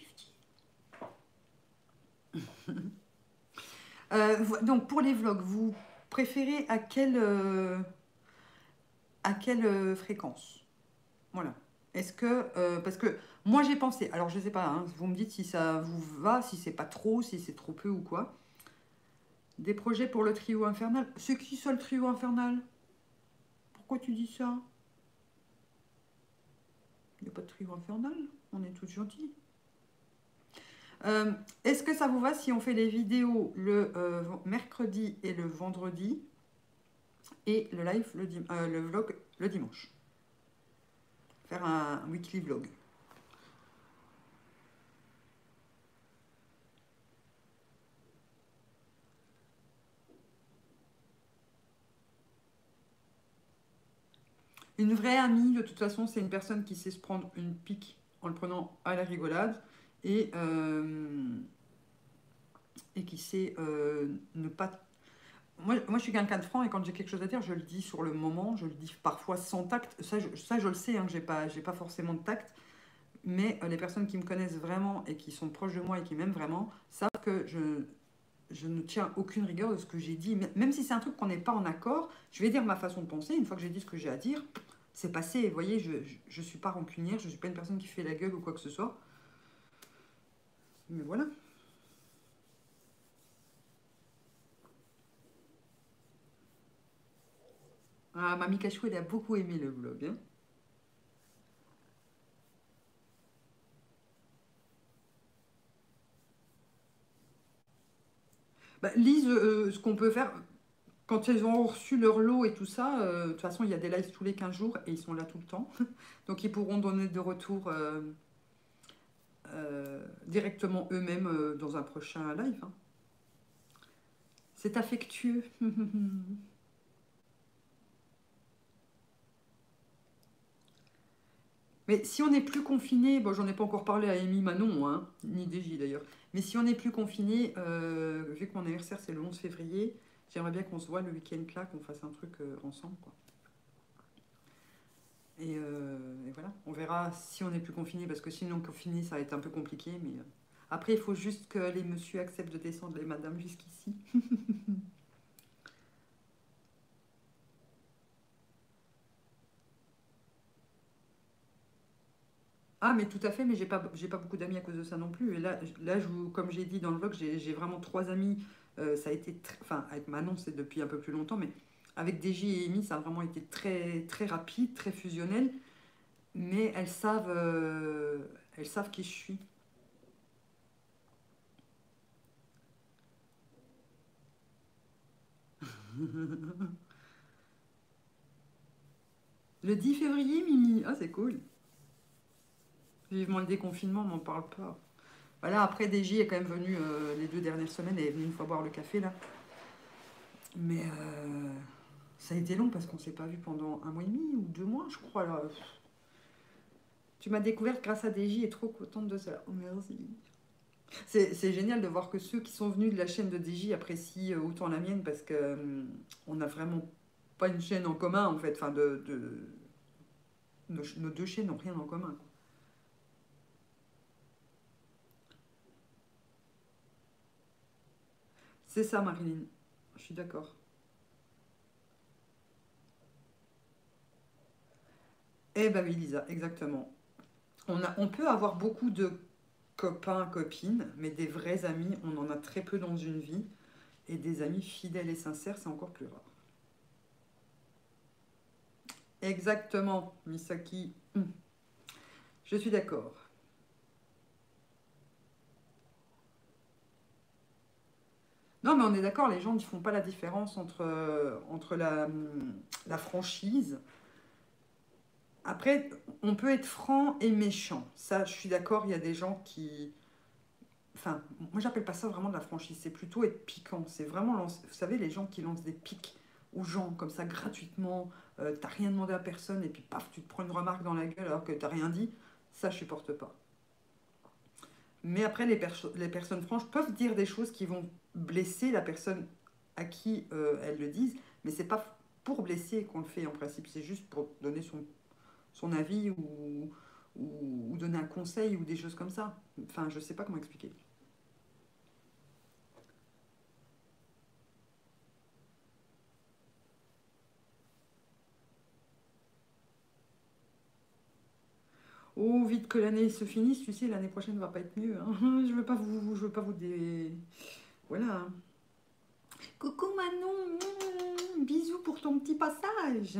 cinquante. Euh, vo- donc pour les vlogs, vous préférez à quelle, euh, à quelle euh, fréquence? Voilà. Est-ce que, euh, parce que moi j'ai pensé, alors je sais pas, hein, vous me dites si ça vous va, si c'est pas trop, si c'est trop peu ou quoi. Des projets pour le trio infernal. C'est qui ça le trio infernal? Pourquoi tu dis ça? Il n'y a pas de trio infernal, on est tous gentils. Euh, Est-ce que ça vous va si on fait les vidéos le euh, mercredi et le vendredi et le live, le, dim- euh, le vlog le dimanche? Faire un weekly vlog. Une vraie amie, de toute façon, c'est une personne qui sait se prendre une pique en le prenant à la rigolade et, euh, et qui sait euh, ne pas. Moi, moi, je suis quelqu'un de franc et quand j'ai quelque chose à dire, je le dis sur le moment, je le dis parfois sans tact. Ça, je, ça, je le sais, hein, que j'ai pas, j'ai pas forcément de tact. Mais euh, les personnes qui me connaissent vraiment et qui sont proches de moi et qui m'aiment vraiment savent que je, je ne tiens aucune rigueur de ce que j'ai dit. Même si c'est un truc qu'on n'est pas en accord, je vais dire ma façon de penser. Une fois que j'ai dit ce que j'ai à dire, c'est passé. Vous voyez, je ne suis pas rancunière, je ne suis pas une personne qui fait la gueule ou quoi que ce soit. Mais voilà. Ah, Mamie Cachou, elle a beaucoup aimé le vlog, hein. Bah, Lise, euh, ce qu'on peut faire, quand ils ont reçu leur lot et tout ça, euh, de toute façon, il y a des lives tous les quinze jours et ils sont là tout le temps. Donc, ils pourront donner de retour euh, euh, directement eux-mêmes euh, dans un prochain live, hein. C'est affectueux. Mais si on n'est plus confiné, bon, j'en ai pas encore parlé à Amy Manon, hein, ni Déji d'ailleurs. Mais si on n'est plus confiné, euh, vu que mon anniversaire c'est le onze février, j'aimerais bien qu'on se voit le week-end là, qu'on fasse un truc euh, ensemble, quoi. Et, euh, et voilà, on verra si on n'est plus confiné, parce que sinon confiné ça va être un peu compliqué. Mais euh, après, il faut juste que les messieurs acceptent de descendre les madames jusqu'ici. Ah, mais tout à fait, mais j'ai pas, j'ai pas beaucoup d'amis à cause de ça non plus. Et là, là je vous- comme j'ai dit dans le vlog, j'ai j'ai vraiment trois amis. Euh, ça a été, tr- enfin, avec Manon, c'est depuis un peu plus longtemps, mais avec D J et Amy, ça a vraiment été très, très rapide, très fusionnel. Mais elles savent, euh, elles savent qui je suis. Le dix février, Mimi. Ah, c'est cool. Vivement le déconfinement, on m'en parle pas. Voilà, après, D J est quand même venu euh, les deux dernières semaines. Elle est venue une fois boire le café, là. Mais euh, ça a été long parce qu'on s'est pas vu pendant un mois et demi ou deux mois, je crois. Là. Tu m'as découverte grâce à D J et trop contente de ça. Oh, merci. C'est c'est génial de voir que ceux qui sont venus de la chaîne de D J apprécient euh, autant la mienne parce que hum, on n'a vraiment pas une chaîne en commun en fait. Enfin, de, de- nos, nos deux chaînes n'ont rien en commun, quoi. C'est ça, Marilyn. Je suis d'accord. Eh ben oui, Lisa, exactement. On a, on peut avoir beaucoup de copains, copines, mais des vrais amis, on en a très peu dans une vie. Et des amis fidèles et sincères, c'est encore plus rare. Exactement, Misaki. Hum, Je suis d'accord. Non, mais on est d'accord, les gens ne font pas la différence entre, euh, entre la, hum, la franchise. Après, on peut être franc et méchant. Ça, je suis d'accord, il y a des gens qui... Enfin, moi, j'appelle pas ça vraiment de la franchise, c'est plutôt être piquant. C'est vraiment, lance- vous savez, les gens qui lancent des pics aux gens comme ça gratuitement, euh, t'as rien demandé à personne et puis paf, tu te prends une remarque dans la gueule alors que t'as rien dit. Ça, je supporte pas. Mais après, les, perso- les personnes franches peuvent dire des choses qui vont blesser la personne à qui euh, elles le disent, mais c'est pas pour blesser qu'on le fait en principe, c'est juste pour donner son, son avis ou, ou, ou donner un conseil ou des choses comme ça. Enfin, je sais pas comment expliquer. Oh, vite que l'année se finisse, tu sais, l'année prochaine va pas être mieux, hein. Je veux pas vous, je veux pas vous dé... Voilà. Coucou Manon, mmh, bisous pour ton petit passage.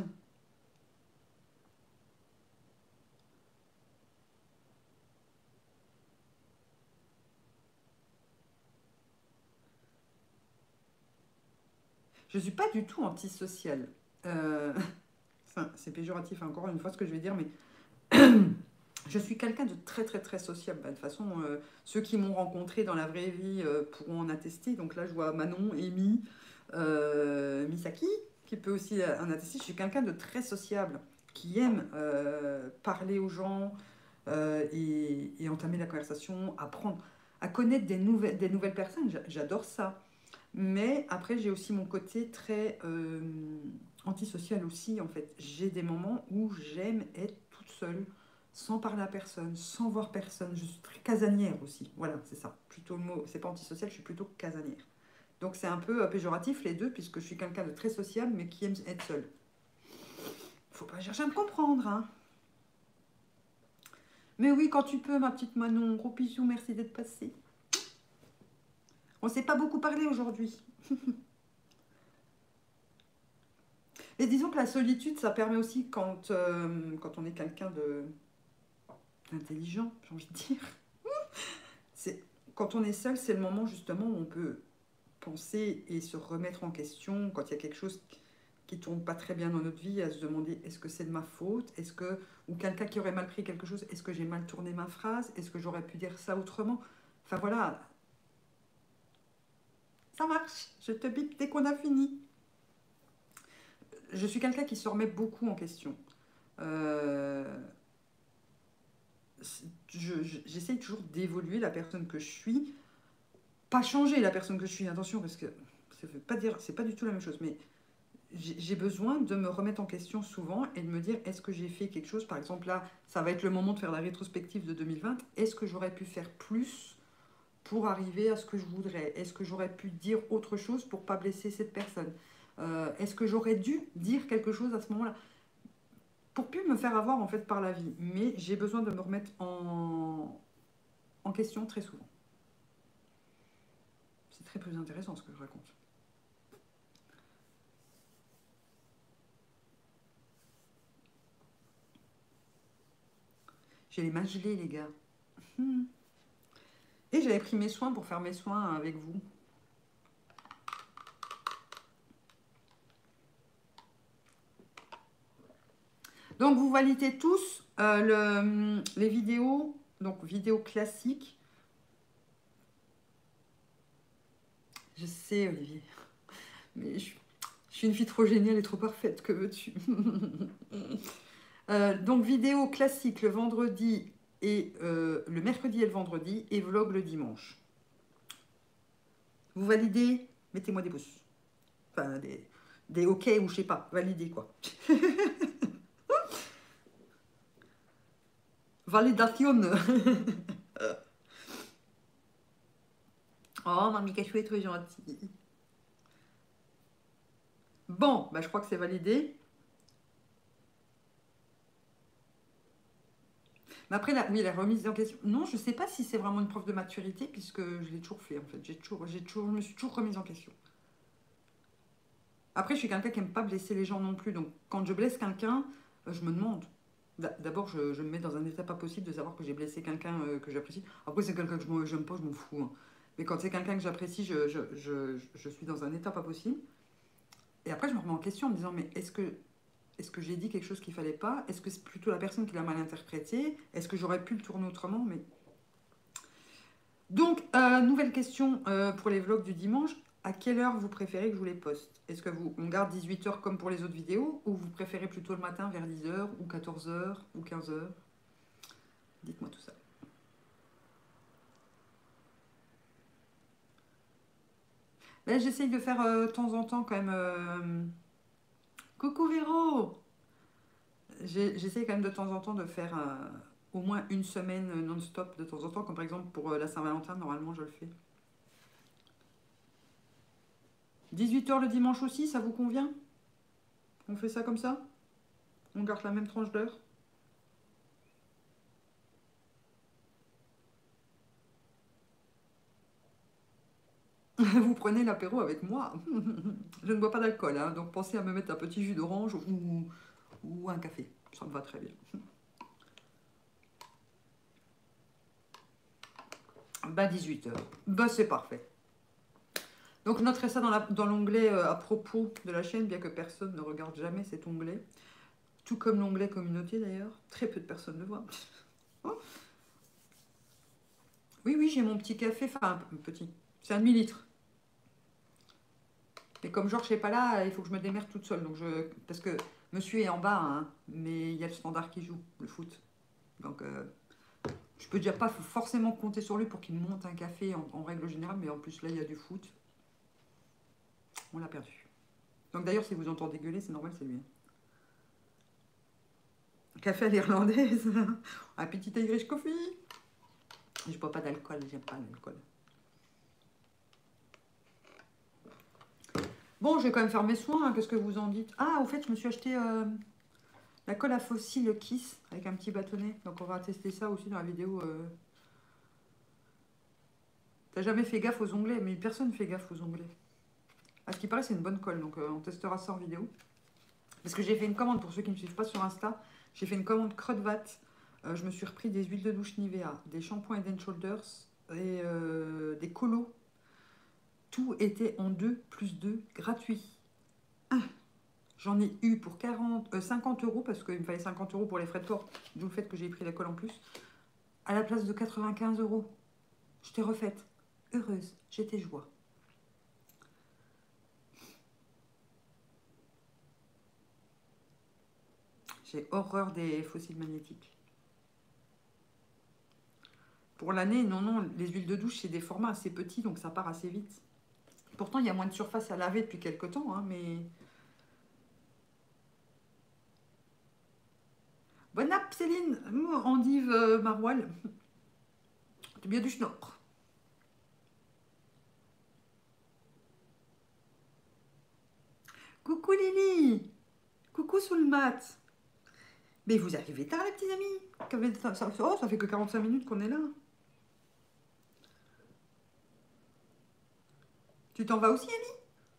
Je suis pas du tout antisociale. Euh, enfin, c'est péjoratif encore une fois ce que je vais dire, mais je suis quelqu'un de très très très sociable. Bah, de toute façon, euh, ceux qui m'ont rencontré dans la vraie vie euh, pourront en attester. Donc là, je vois Manon, Amy, euh, Misaki, qui peut aussi euh, en attester. Je suis quelqu'un de très sociable, qui aime euh, parler aux gens euh, et, et entamer la conversation, apprendre à connaître des nouvelles, des nouvelles personnes. J'a- J'adore ça. Mais après, j'ai aussi mon côté très euh, antisocial aussi, en fait. J'ai des moments où j'aime être toute seule, sans parler à personne, sans voir personne. Je suis très casanière aussi. Voilà, c'est ça. Plutôt le mot, c'est pas antisocial, je suis plutôt casanière. Donc c'est un peu euh, péjoratif les deux, puisque je suis quelqu'un de très sociable, mais qui aime être seul. Faut pas chercher à me comprendre, hein. Mais oui, quand tu peux, ma petite Manon, gros bisous, merci d'être passée. On s'est pas beaucoup parlé aujourd'hui. Et disons que la solitude, ça permet aussi quand, euh, quand on est quelqu'un de d'intelligent, j'ai envie de dire. C'est quand on est seul, c'est le moment justement où on peut penser et se remettre en question quand il y a quelque chose qui tourne pas très bien dans notre vie, à se demander est-ce que c'est de ma faute, est-ce que ou quelqu'un qui aurait mal pris quelque chose, est-ce que j'ai mal tourné ma phrase, est-ce que j'aurais pu dire ça autrement. Enfin voilà, ça marche. Je te bip dès qu'on a fini. Je suis quelqu'un qui se remet beaucoup en question. Euh, je- je- J'essaye toujours d'évoluer la personne que je suis pas changer la personne que je suis, attention, parce que ça veut pas dire, c'est pas du tout la même chose, mais j'ai besoin de me remettre en question souvent et de me dire, est-ce que j'ai fait quelque chose? Par exemple, là, ça va être le moment de faire la rétrospective de deux mille vingt. Est-ce que j'aurais pu faire plus pour arriver à ce que je voudrais? Est-ce que j'aurais pu dire autre chose pour pas blesser cette personne? euh, Est-ce que j'aurais dû dire quelque chose à ce moment-là? Pour plus me faire avoir en fait par la vie. Mais j'ai besoin de me remettre en, en question très souvent. C'est très plus intéressant ce que je raconte. J'ai les mains gelées, les gars. Hmm. Et j'avais pris mes soins pour faire mes soins avec vous. Donc, vous validez tous euh, le, les vidéos, donc vidéos classiques. Je sais, Olivier, mais je, je suis une fille trop géniale et trop parfaite, que veux-tu? euh, Donc, vidéo classique le vendredi et euh, le mercredi et le vendredi, et vlog le dimanche. Vous validez? Mettez-moi des pouces. Enfin, des, des OK ou je sais pas, validez quoi. Validation. Oh, Mamie Cachou est trop gentille. Bon, bah, je crois que c'est validé. Mais après, la, oui, la remise en question. Non, je ne sais pas si c'est vraiment une preuve de maturité, puisque je l'ai toujours fait, en fait. J'ai toujours, j'ai toujours, je me suis toujours remise en question. Après, je suis quelqu'un qui n'aime pas blesser les gens non plus. Donc, quand je blesse quelqu'un, euh, je me demande. D'abord, je, je me mets dans un état pas possible de savoir que j'ai blessé quelqu'un euh, que j'apprécie. Après, c'est quelqu'un que je n'aime pas, je m'en fous. Hein. Mais quand c'est quelqu'un que j'apprécie, je, je, je, je suis dans un état pas possible. Et après, je me remets en question en me disant, mais est-ce que est-ce que j'ai dit quelque chose qu'il fallait pas? Est-ce que c'est plutôt la personne qui l'a mal interprété? Est-ce que j'aurais pu le tourner autrement? Mais... Donc, euh, nouvelle question euh, pour les vlogs du dimanche. À quelle heure vous préférez que je vous les poste? Est-ce que vous, on garde dix-huit heures comme pour les autres vidéos, ou vous préférez plutôt le matin vers dix heures, ou quatorze heures, ou quinze heures? Dites-moi tout ça. Ben, j'essaye de faire euh, de temps en temps quand même... euh, Coucou Véro! J'essaye quand même de temps en temps de faire euh, au moins une semaine non-stop de temps en temps, comme par exemple pour euh, la Saint-Valentin, normalement je le fais. dix-huit heures le dimanche aussi, ça vous convient? On fait ça comme ça? On garde la même tranche d'heure? Vous prenez l'apéro avec moi. Je ne bois pas d'alcool, hein, donc pensez à me mettre un petit jus d'orange ou, ou un café. Ça me va très bien. Bah dix-huit heures. Bah c'est parfait. Donc je noterai ça dans l'onglet euh, à propos de la chaîne, bien que personne ne regarde jamais cet onglet. Tout comme l'onglet communauté d'ailleurs. Très peu de personnes le voient. Oh. Oui, oui, j'ai mon petit café. Enfin, petit. C'est un demi-litre. Mais comme Georges n'est pas là, il faut que je me démerde toute seule. Donc je... Parce que monsieur est en bas, hein, mais il y a le standard qui joue, le foot. Donc euh, je peux déjà pas forcément compter sur lui pour qu'il monte un café en, en règle générale, mais en plus là il y a du foot. On l'a perdu. Donc d'ailleurs si vous entendez gueuler, c'est normal, c'est lui. Café à l'irlandaise. Un petit Irish coffee. Je bois pas d'alcool, j'aime pas l'alcool. Bon, je vais quand même faire mes soins, hein. Qu'est-ce que vous en dites? Ah, au fait, je me suis acheté euh, la colle à fossiles Kiss avec un petit bâtonnet. Donc on va tester ça aussi dans la vidéo. Euh... T'as jamais fait gaffe aux onglets? Mais personne ne fait gaffe aux onglets. À ce qui paraît, c'est une bonne colle, donc euh, on testera ça en vidéo. Parce que j'ai fait une commande, pour ceux qui ne me suivent pas sur Insta, j'ai fait une commande Crudvat. Euh, je me suis repris des huiles de douche Nivea, des shampoings Head and Shoulders et euh, des colos. Tout était en deux plus deux gratuit. Ah, j'en ai eu pour quarante, euh, cinquante euros, parce qu'il me fallait cinquante euros pour les frais de port, d'où le fait que j'ai pris la colle en plus, à la place de quatre-vingt-quinze euros. Je t'ai refaite. Heureuse, j'étais joie. J'ai horreur des fossiles magnétiques. Pour l'année, non, non, les huiles de douche, c'est des formats assez petits, donc ça part assez vite. Pourtant, il y a moins de surface à laver depuis quelques temps, hein, mais... Bonne app, Céline. Endive euh, Maroilles. C'est bien du schnorr. Coucou Lily. Coucou sous le mat. Mais vous arrivez tard, les petits amis. Ça, ça, oh, ça fait que quarante-cinq minutes qu'on est là. Tu t'en vas aussi, Annie?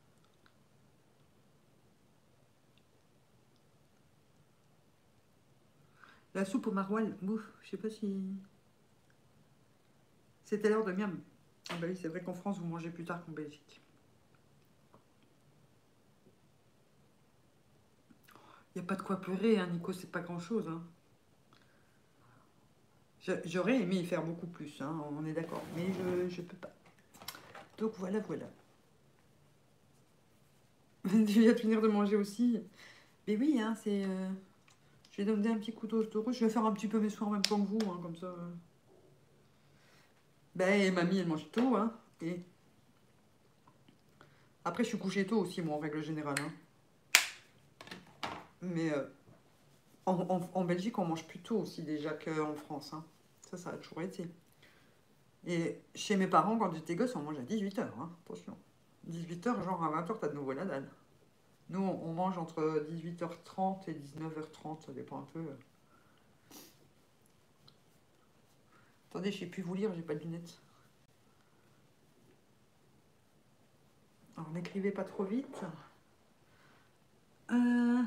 La soupe au maroilles. Ouf, je sais pas si... C'était l'heure de miam. Ah bah oui, c'est vrai qu'en France, vous mangez plus tard qu'en Belgique. Il n'y a pas de quoi pleurer, hein, Nico, c'est pas grand-chose. Hein. J'aurais aimé y faire beaucoup plus, hein, on est d'accord. Mais je ne peux pas. Donc voilà, voilà. Tu viens de finir de manger aussi. Mais oui, hein, c'est... Euh... Je vais donner un petit couteau de rouge. Je vais faire un petit peu mes soins en même temps que vous, hein, comme ça. Ben, mamie, elle mange tôt, hein. Et... Après, je suis couchée tôt aussi, moi, en règle générale. Hein. Mais euh, en, en, en Belgique, on mange plus tôt aussi déjà qu'en France. Hein. Ça, ça a toujours été. Et chez mes parents, quand j'étais gosse, on mange à dix-huit heures. Hein. Attention. dix-huit heures, genre à vingt heures, t'as de nouveau la dalle. Nous, on mange entre dix-huit heures trente et dix-neuf heures trente, ça dépend un peu. Attendez, je sais plus vous lire, j'ai pas de lunettes. Alors, n'écrivez pas trop vite. Euh...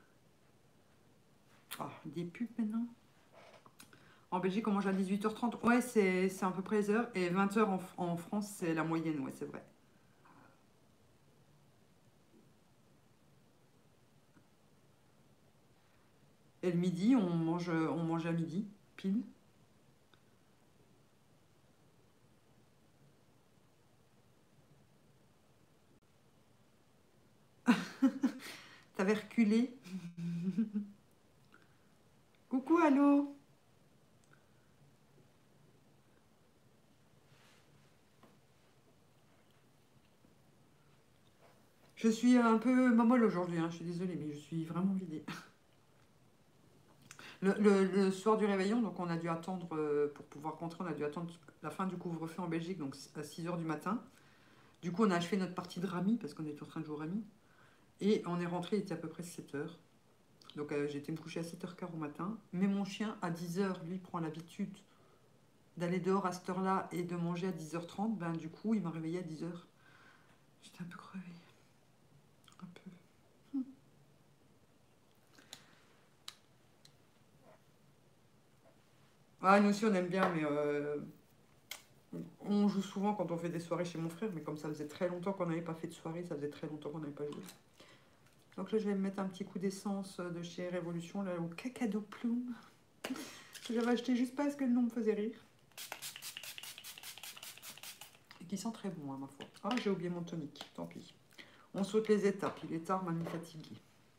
Oh, des pubs maintenant. En Belgique, on mange à dix-huit heures trente. Ouais, c'est à peu près les heures. Et vingt heures en, en France, c'est la moyenne, ouais, c'est vrai. Et le midi, on mange, on mange à midi, pile. T'avais reculé. Coucou, allô. Je suis un peu molle aujourd'hui, hein, je suis désolée, mais je suis vraiment vidée. Le, le, le soir du réveillon, donc on a dû attendre, euh, pour pouvoir rentrer, on a dû attendre la fin du couvre-feu en Belgique, donc à six heures du matin. Du coup, on a achevé notre partie de Rami, parce qu'on était en train de jouer au Rami. Et on est rentré, il était à peu près sept heures. Donc euh, j'ai été me coucher à sept heures quinze au matin. Mais mon chien, à dix heures, lui, prend l'habitude d'aller dehors à cette heure-là et de manger à dix heures trente. Ben, du coup, il m'a réveillée à dix heures. J'étais un peu crevée. Un peu. Hum. Ah, nous aussi, on aime bien, mais... Euh, on joue souvent quand on fait des soirées chez mon frère, mais comme ça faisait très longtemps qu'on n'avait pas fait de soirée, ça faisait très longtemps qu'on n'avait pas joué. Donc là, je vais me mettre un petit coup d'essence de chez Révolution, là, au Cacado Plume. Que j'avais acheté juste parce que le nom me faisait rire. Et qui sent très bon, à ma foi. Ah, j'ai oublié mon tonique, tant pis. On saute les étapes, il est tard, mamie fatiguée.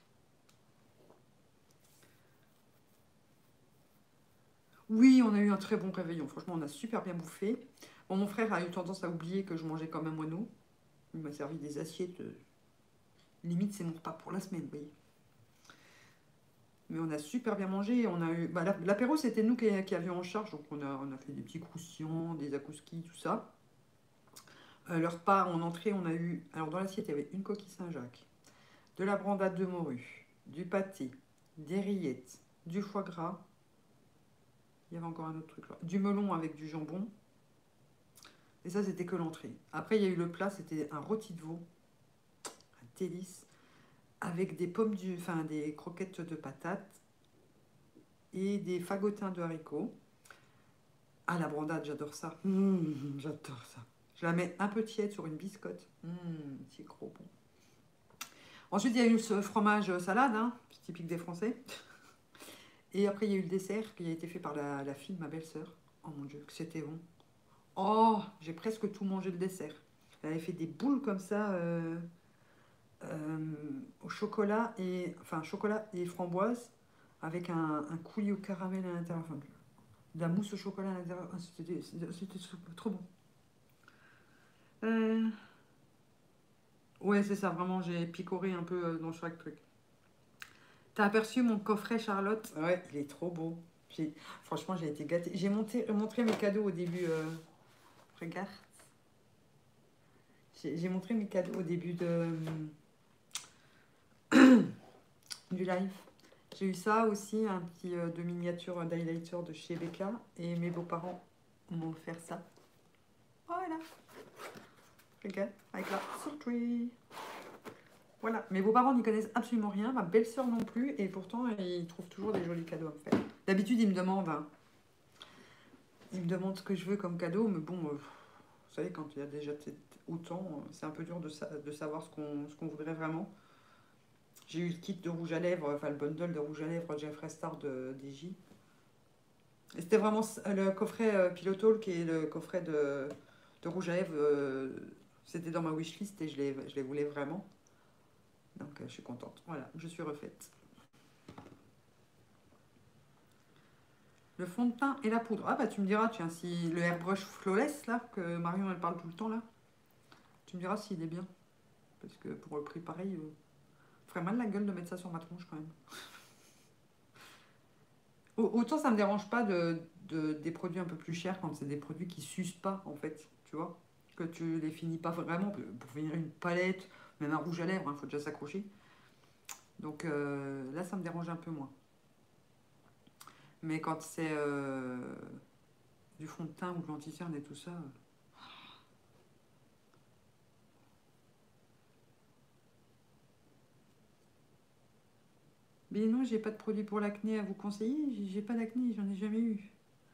Oui, on a eu un très bon réveillon. Franchement, on a super bien bouffé. Bon, mon frère a eu tendance à oublier que je mangeais comme un moineau. Il m'a servi des assiettes. Euh, limite, c'est mon repas pour la semaine, vous voyez. Mais on a super bien mangé. On a eu, bah, l'apéro, c'était nous qui, qui avions en charge. Donc, on a, on a fait des petits croustillants, des akouskis, tout ça. Euh, le repas en entrée, on a eu... Alors, dans l'assiette, il y avait une coquille Saint-Jacques, de la brandade de morue, du pâté, des rillettes, du foie gras. Il y avait encore un autre truc là. Du melon avec du jambon. Et ça, c'était que l'entrée. Après, il y a eu le plat, c'était un rôti de veau. Un délice. Avec des pommes du... Enfin, des croquettes de patates. Et des fagotins de haricots. Ah, la brandade, j'adore ça. Mmh, j'adore ça. Je la mets un peu tiède sur une biscotte. Mmh, c'est trop bon. Ensuite, il y a eu ce fromage salade, hein, typique des Français. Et après, il y a eu le dessert qui a été fait par la, la fille de ma belle-sœur. Oh mon Dieu, que c'était bon. Oh, j'ai presque tout mangé le dessert. Elle avait fait des boules comme ça euh, euh, au chocolat et enfin chocolat et framboise avec un, un coulis au caramel à l'intérieur. Enfin, De la mousse au chocolat à l'intérieur. Ah, c'était c'était trop bon. Euh, Ouais, c'est ça, vraiment, j'ai picoré un peu euh, dans chaque truc. T'as aperçu mon coffret, Charlotte? Ouais, il est trop beau. J'ai- Franchement, j'ai été gâtée. J'ai monté- montré mes cadeaux au début. euh, Regarde. J'ai j'ai montré mes cadeaux au début de, du live. J'ai eu ça aussi, un petit euh, de miniature d'highlighter de chez Becca. Et mes beaux-parents m'ont offert ça. Voilà. Regarde, avec la surprise. Voilà, mes beaux-parents n'y connaissent absolument rien, ma belle-sœur non plus, et pourtant ils trouvent toujours des jolis cadeaux à me faire. D'habitude, ils me demandent, hein, ils me demandent ce que je veux comme cadeau, mais bon, euh, vous savez, quand il y a déjà autant, euh, c'est un peu dur de, sa de savoir ce qu'on ce qu'on voudrait vraiment. J'ai eu le kit de rouge à lèvres, enfin le bundle de rouge à lèvres Jeffree Star de D J. Et c'était vraiment le coffret euh, Pillow Talk et le coffret de, de rouge à lèvres, euh, c'était dans ma wishlist et je les, je les voulais vraiment. Donc euh, je suis contente. Voilà, je suis refaite. Le fond de teint et la poudre. Ah bah tu me diras, tiens, si le airbrush flawless là, que Marion elle parle tout le temps là, tu me diras s'il est bien. Parce que pour le prix pareil, euh, ferait mal la gueule de mettre ça sur ma tronche quand même. Autant ça me dérange pas de, de- des produits un peu plus chers quand c'est des produits qui s'usent pas en fait, tu vois. Que tu les finis pas vraiment. Pour finir une palette, même un rouge à lèvres, il faut déjà s'accrocher. Donc euh, là ça me dérange un peu moins. Mais quand c'est euh, du fond de teint ou de l'anti-cerne et tout ça, mais non, j'ai pas de produit pour l'acné à vous conseiller. J'ai pas d'acné, j'en ai jamais eu.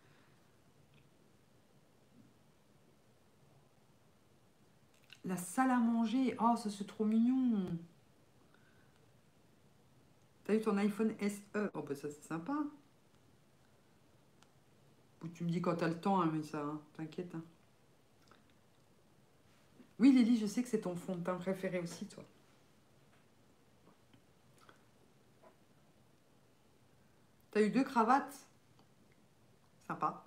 La salle à manger, oh, ça c'est trop mignon. T'as eu ton iPhone S E? Oh, bah ça c'est sympa. Ou tu me dis quand t'as le temps, hein, mais ça, hein, t'inquiète. Hein. Oui, Lily, je sais que c'est ton fond de teint préféré aussi, toi. T'as eu deux cravates? Sympa.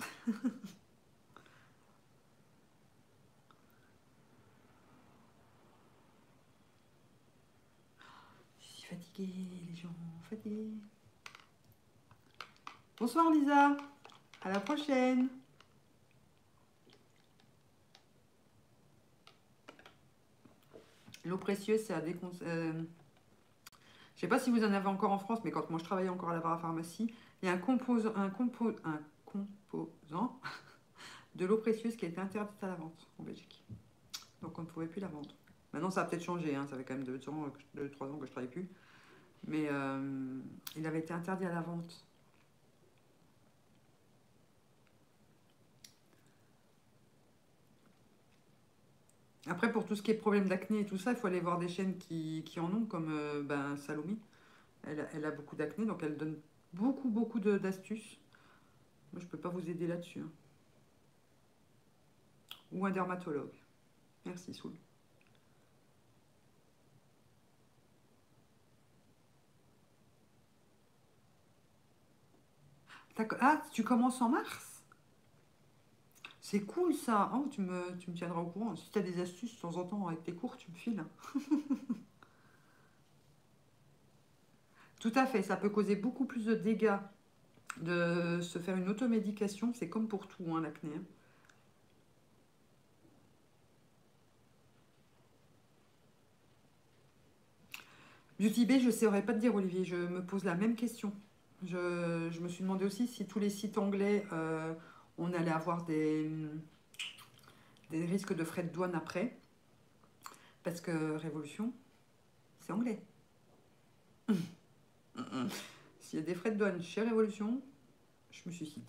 Je suis fatiguée, les gens, fatigués. Bonsoir Lisa, à la prochaine. L'eau précieuse, c'est à déconseiller. Euh, je sais pas si vous en avez encore en France, mais quand moi je travaillais encore à la pharmacie, il y a un, composant, un, compo, un composant de l'eau précieuse qui a été interdite à la vente en Belgique. Donc on ne pouvait plus la vendre. Maintenant ça a peut-être changé, hein, ça fait quand même deux trois ans que je travaille plus. Mais euh, il avait été interdit à la vente. Après, pour tout ce qui est problème d'acné et tout ça, il faut aller voir des chaînes qui, qui en ont, comme euh, ben, Salomé. Elle, elle a beaucoup d'acné, donc elle donne beaucoup, beaucoup de- d'astuces. Moi, je peux pas vous aider là-dessus. Hein. Ou un dermatologue. Merci, Soul. Ah, tu commences en mars? C'est cool ça. Oh, tu me, tu me tiendras au courant. Si tu as des astuces de temps en temps avec tes cours, tu me files. Tout à fait, ça peut causer beaucoup plus de dégâts de se faire une automédication. C'est comme pour tout, hein, l'acné. Hein. Beauty Bay, je ne saurais pas te dire, Olivier. Je me pose la même question. Je, je me suis demandé aussi si tous les sites anglais, euh, on allait avoir des, des risques de frais de douane après. Parce que Révolution, c'est anglais. S'il y a des frais de douane chez Révolution, je me suicide.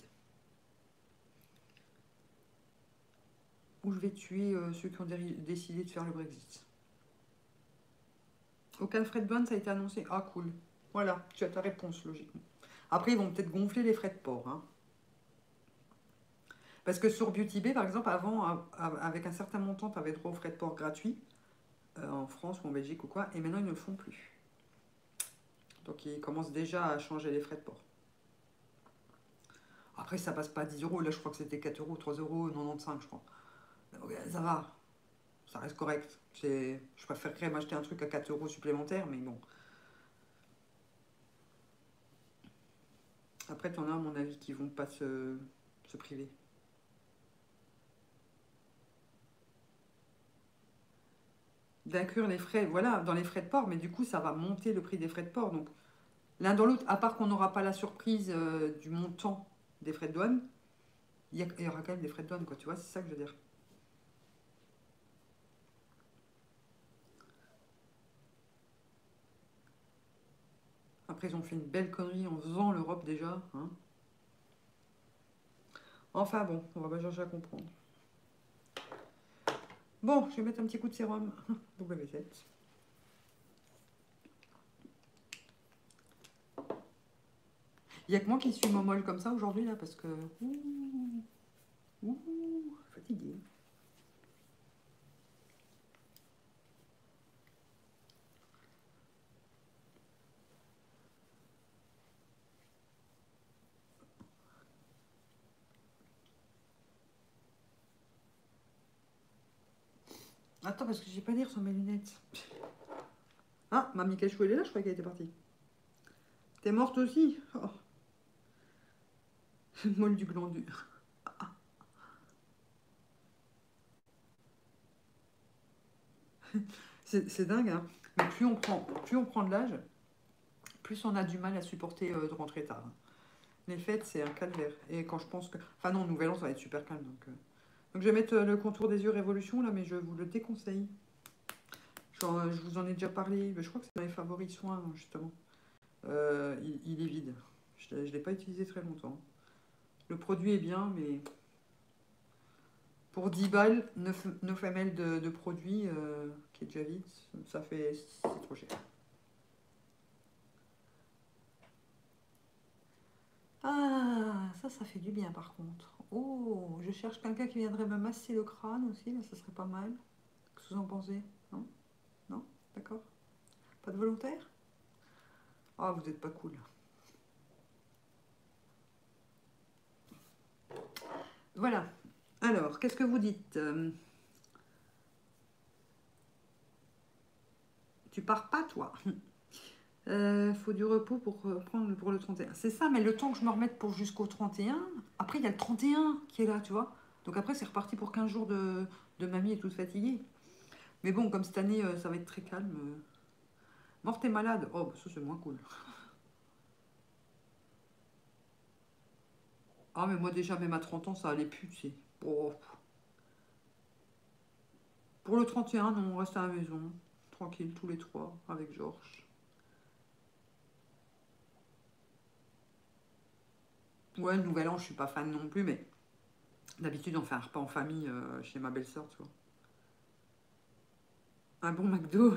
Ou je vais tuer euh, ceux qui ont décidé de faire le Brexit. Aucun frais de douane, ça a été annoncé. Ah, cool. Voilà, tu as ta réponse, logiquement. Après, ils vont peut-être gonfler les frais de port. Hein. Parce que sur Beauty Bay, par exemple, avant, avec un certain montant, tu avais droit aux frais de port gratuits, euh, en France ou en Belgique ou quoi, et maintenant, ils ne le font plus. Donc, ils commencent déjà à changer les frais de port. Après, ça passe pas à dix euros. Là, je crois que c'était quatre euros, trois euros quatre-vingt-quinze, je crois. Donc, euh, ça va. Ça reste correct. C'est- Je préférerais m'acheter un truc à quatre euros supplémentaires, mais bon. Après, t'en as, à mon avis, qui vont pas se, se priver. D'inclure les frais, voilà, dans les frais de port, mais du coup, ça va monter le prix des frais de port. Donc, l'un dans l'autre, à part qu'on n'aura pas la surprise euh, du montant des frais de douane, il y, a- il y aura quand même des frais de douane, quoi, tu vois, c'est ça que je veux dire. Après, ils ont fait une belle connerie en faisant l'Europe déjà, hein. Enfin bon, on va pas chercher à comprendre. Bon, je vais mettre un petit coup de sérum W sept. Il n'y a que moi qui suis molle comme ça aujourd'hui, là, parce que... Ouh, ouh, fatiguée. Attends, parce que j'ai pas lire sur mes lunettes. Ah, Mamie Cachou, elle est là, je croyais qu'elle était partie. T'es morte aussi? Oh. Molle du glandu. C'est c'est dingue, hein. Mais plus on prend, plus on prend de l'âge, plus on a du mal à supporter euh, de rentrer tard. Les fêtes, c'est un calvaire. Et quand je pense que... Enfin non, Nouvel An, ça va être super calme. Donc, euh. donc je vais mettre euh, le contour des yeux Révolution, là, mais je vous le déconseille. Genre, euh, je vous en ai déjà parlé. Mais je crois que c'est dans les favoris soins, justement. Euh, il, il est vide. Je ne l'ai pas utilisé très longtemps. Le produit est bien, mais pour dix balles, neuf millilitres de, de produit, euh, qui est déjà vide, ça fait... c'est trop cher. Ah, ça, ça fait du bien par contre. Oh, je cherche quelqu'un qui viendrait me masser le crâne aussi, là, ça serait pas mal. Qu'est-ce que vous en pensez? Non? Non? D'accord? Pas de volontaire? Ah, vous êtes pas cool. Voilà. Alors, qu'est-ce que vous dites? Euh, Tu pars pas, toi? Euh, faut du repos pour euh, prendre pour le trente et un. C'est ça, mais le temps que je me remette pour jusqu'au trente et un, après il y a le trente et un qui est là, tu vois. Donc après c'est reparti pour quinze jours de, de mamie et toute fatiguée. Mais bon, comme cette année euh, ça va être très calme. euh. Morte et malade, oh bah, ça c'est moins cool. Ah mais moi déjà même à trente ans ça allait plus, tu sais. Oh. Pour le trente et un, non, on reste à la maison, tranquille tous les trois avec Georges. Ouais, le nouvel an je suis pas fan non plus, mais d'habitude on fait un repas en famille euh, chez ma belle-sœur, tu vois. Un bon McDo.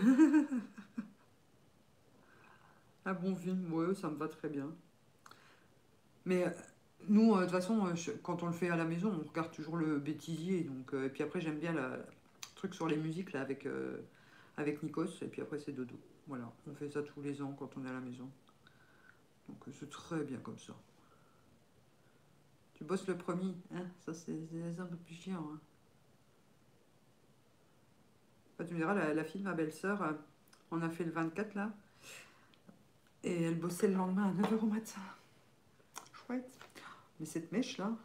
Un bon film, ouais, ça me va très bien. Mais euh, nous, euh, de toute façon, euh, je- quand on le fait à la maison, on regarde toujours le bêtisier. Donc, euh, et puis après, j'aime bien le truc sur les musiques là, avec, euh, avec Nikos. Et puis après, c'est dodo. Voilà, on fait ça tous les ans quand on est à la maison. Donc, euh, c'est très bien comme ça. Tu bosses le premier, hein? Ça, c'est c'est un peu plus chiant, hein. Enfin, tu me diras, la, la fille, ma belle-sœur, euh, on a fait le vingt-quatre là. Et elle bossait le lendemain à neuf heures au matin. Chouette. Mais cette mèche là,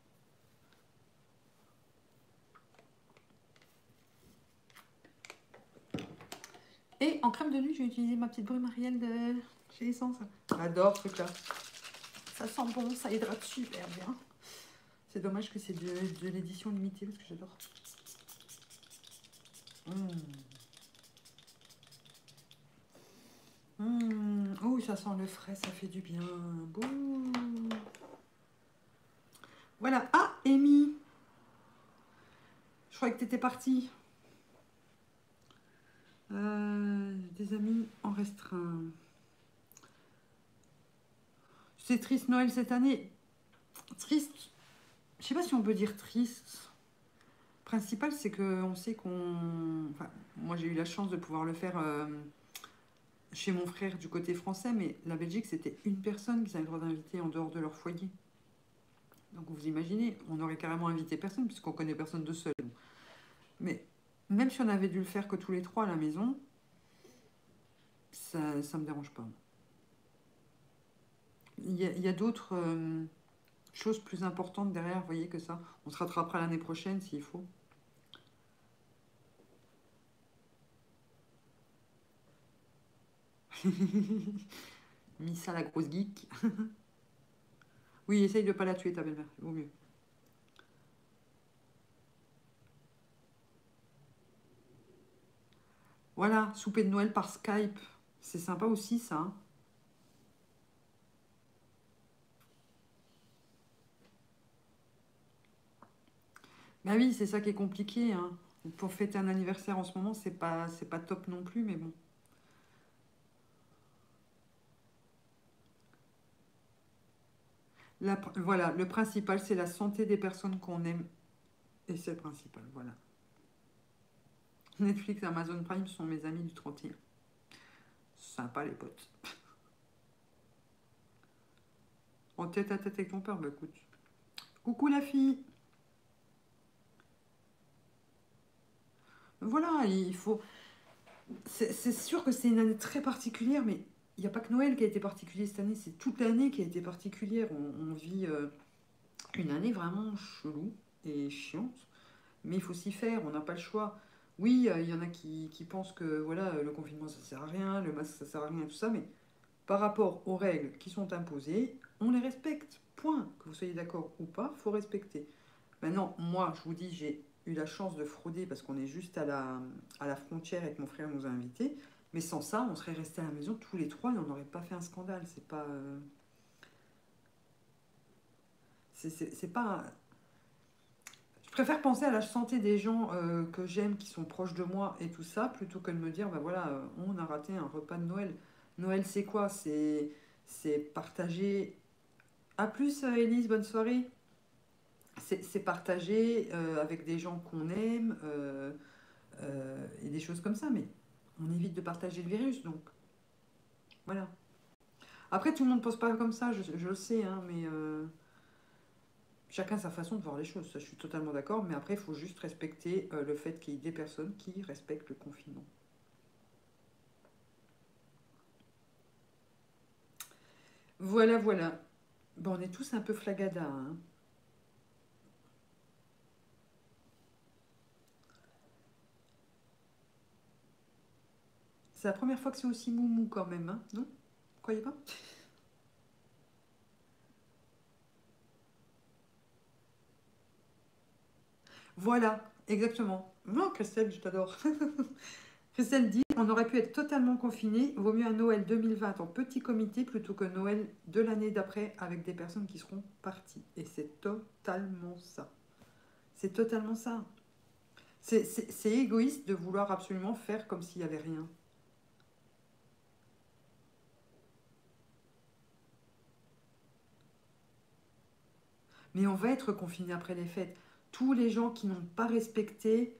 et en crème de nuit, j'ai utilisé ma petite brume Ariel de chez Essence. J'adore ce truc-là. Ça sent bon, ça hydrate super bien. C'est dommage que c'est de, de l'édition limitée parce que j'adore. Mmh. Mmh. Oh, ça sent le frais, ça fait du bien. Bouh. Voilà. Ah, Amy, je croyais que tu étais partie. Euh, des amis en restreint. C'est triste Noël cette année. Triste. Je sais pas si on peut dire triste. Le principal, c'est qu'on sait qu'on... Enfin, moi, j'ai eu la chance de pouvoir le faire euh, chez mon frère du côté français, mais la Belgique, c'était une personne qu'ils avaient le droit d'inviter en dehors de leur foyer. Donc vous imaginez, on aurait carrément invité personne, puisqu'on connaît personne de seul. Mais même si on avait dû le faire que tous les trois à la maison, ça ne me dérange pas. Il y a, il y a d'autres euh, choses plus importantes derrière, vous voyez, que ça. On se rattrapera l'année prochaine s'il faut. Missa la grosse geek. Oui, essaye de ne pas la tuer ta belle-mère, vaut mieux. Voilà, souper de Noël par Skype. C'est sympa aussi ça. Hein. Bah oui, c'est ça qui est compliqué. Hein. Pour fêter un anniversaire en ce moment, c'est pas, c'est pas top non plus, mais bon. La pr- voilà, le principal, c'est la santé des personnes qu'on aime. Et c'est le principal, voilà. Netflix et Amazon Prime sont mes amis du trente et un. Sympa les potes. En tête à tête avec ton père, bah écoute. Coucou la fille. Voilà, il faut. C'est c'est sûr que c'est une année très particulière, mais il n'y a pas que Noël qui a été particulier cette année, c'est toute l'année qui a été particulière. On, on vit euh, une année vraiment chelou et chiante, mais il faut s'y faire, on n'a pas le choix. Oui, euh, il y en a qui, qui pensent que voilà, le confinement ça sert à rien, le masque ça sert à rien, tout ça, mais par rapport aux règles qui sont imposées, on les respecte. Point. Que vous soyez d'accord ou pas, faut respecter. Maintenant, moi, je vous dis, j'ai eu la chance de frauder parce qu'on est juste à la, à la frontière et que mon frère nous a invités. Mais sans ça, on serait restés à la maison tous les trois et on n'aurait pas fait un scandale. C'est pas. euh, c'est c'est- c'est pas. Je préfère penser à la santé des gens euh, que j'aime, qui sont proches de moi et tout ça, plutôt que de me dire, bah voilà, euh, on a raté un repas de Noël. Noël, c'est quoi? C'est c'est partager. À plus, euh, Élise, bonne soirée. C'est c'est partager euh, avec des gens qu'on aime euh, euh, et des choses comme ça, mais on évite de partager le virus, donc voilà. Après, tout le monde ne pense pas comme ça, je, je le sais, hein, mais euh, chacun sa façon de voir les choses, ça je suis totalement d'accord, mais après, il faut juste respecter euh, le fait qu'il y ait des personnes qui respectent le confinement. Voilà, voilà. Bon, on est tous un peu flagada, hein. C'est la première fois que c'est aussi moumou quand même, hein, non? Vous croyez pas? Voilà, exactement. Non, Christelle, je t'adore. Christelle dit, on aurait pu être totalement confiné, vaut mieux un Noël deux mille vingt en petit comité plutôt que Noël de l'année d'après avec des personnes qui seront parties. Et c'est totalement ça. C'est totalement ça. C'est c'est- c'est égoïste de vouloir absolument faire comme s'il n'y avait rien. Mais on va être confiné après les fêtes. Tous les gens qui n'ont pas respecté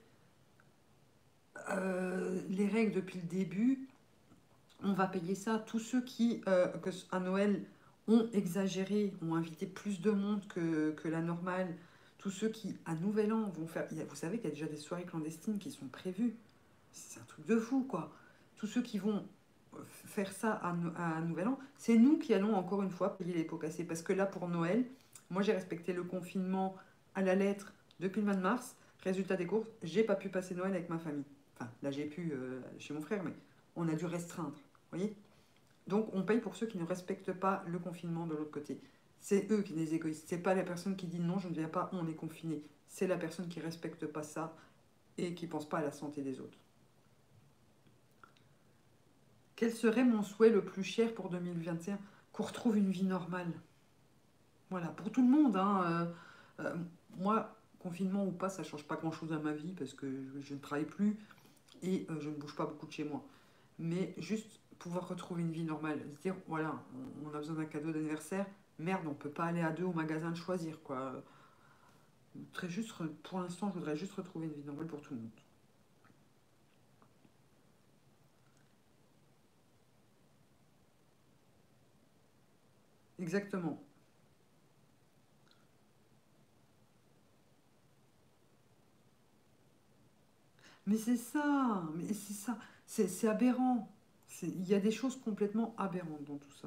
euh, les règles depuis le début, on va payer ça. Tous ceux qui, euh, que, à Noël, ont exagéré, ont invité plus de monde que, que la normale, tous ceux qui, à Nouvel An, vont faire... Vous savez qu'il y a déjà des soirées clandestines qui sont prévues. C'est un truc de fou, quoi. Tous ceux qui vont faire ça à, à Nouvel An, c'est nous qui allons encore une fois payer les pots cassés. Parce que là, pour Noël, moi j'ai respecté le confinement à la lettre depuis le mois de mars. Résultat des courses, j'ai pas pu passer Noël avec ma famille. Enfin, là j'ai pu euh, chez mon frère, mais on a dû restreindre. Vous voyez? Donc on paye pour ceux qui ne respectent pas le confinement de l'autre côté. C'est eux qui sont les égoïstes. C'est pas la personne qui dit non, je ne viens pas, on est confiné. C'est la personne qui respecte pas ça et qui pense pas à la santé des autres. Quel serait mon souhait le plus cher pour deux mille vingt et un? Qu'on retrouve une vie normale. Voilà, pour tout le monde. Hein. Euh, euh, moi, confinement ou pas, ça change pas grand-chose à ma vie parce que je, je ne travaille plus et euh, je ne bouge pas beaucoup de chez moi. Mais juste pouvoir retrouver une vie normale. Se dire, voilà, on, on a besoin d'un cadeau d'anniversaire. Merde, on peut pas aller à deux au magasin le choisir, quoi. Très juste, pour l'instant, je voudrais juste retrouver une vie normale pour tout le monde. Exactement. Mais c'est ça, mais c'est ça, c'est c'est aberrant. C'est- Il y a des choses complètement aberrantes dans tout ça.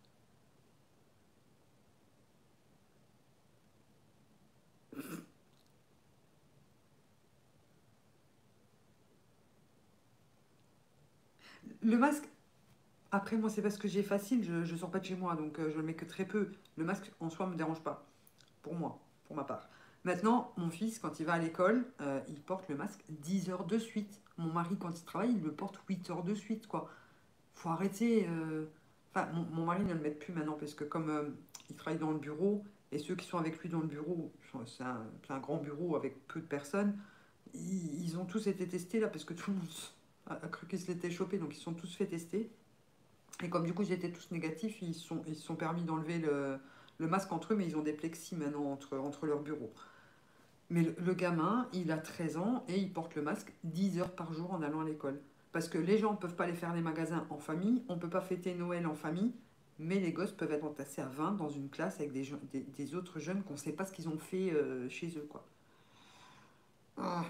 Le masque, après moi c'est parce que j'ai facile, je, je sors pas de chez moi, donc euh, je le mets que très peu. Le masque en soi me dérange pas, pour moi, pour ma part. Maintenant, mon fils, quand il va à l'école, euh, il porte le masque dix heures de suite. Mon mari, quand il travaille, il le porte huit heures de suite, quoi. Faut arrêter. euh. Enfin, mon, mon mari ne le met plus maintenant parce que comme euh, il travaille dans le bureau et ceux qui sont avec lui dans le bureau, sont- c'est un, c'est un grand bureau avec peu de personnes, ils, ils ont tous été testés là parce que tout le monde a, a cru qu'ils se l'étaient chopé, donc ils se sont tous fait tester. Et comme du coup ils étaient tous négatifs, ils se sont, ils se sont permis d'enlever le, le masque entre eux, mais ils ont des plexis maintenant entre, entre leurs bureaux. Mais le, le gamin, il a treize ans et il porte le masque dix heures par jour en allant à l'école. Parce que les gens ne peuvent pas aller faire les magasins en famille, on ne peut pas fêter Noël en famille, mais les gosses peuvent être entassés à vingt dans une classe avec des, des, des autres jeunes qu'on ne sait pas ce qu'ils ont fait euh, chez eux, quoi. Ah,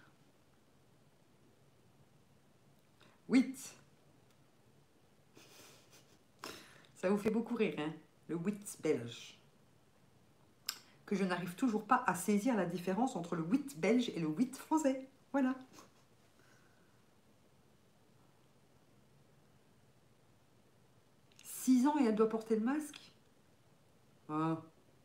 huit. Ça vous fait beaucoup rire, hein? Le huit belge. Que je n'arrive toujours pas à saisir la différence entre le huit belge et le huit français. Voilà. Six ans et elle doit porter le masque. Ah.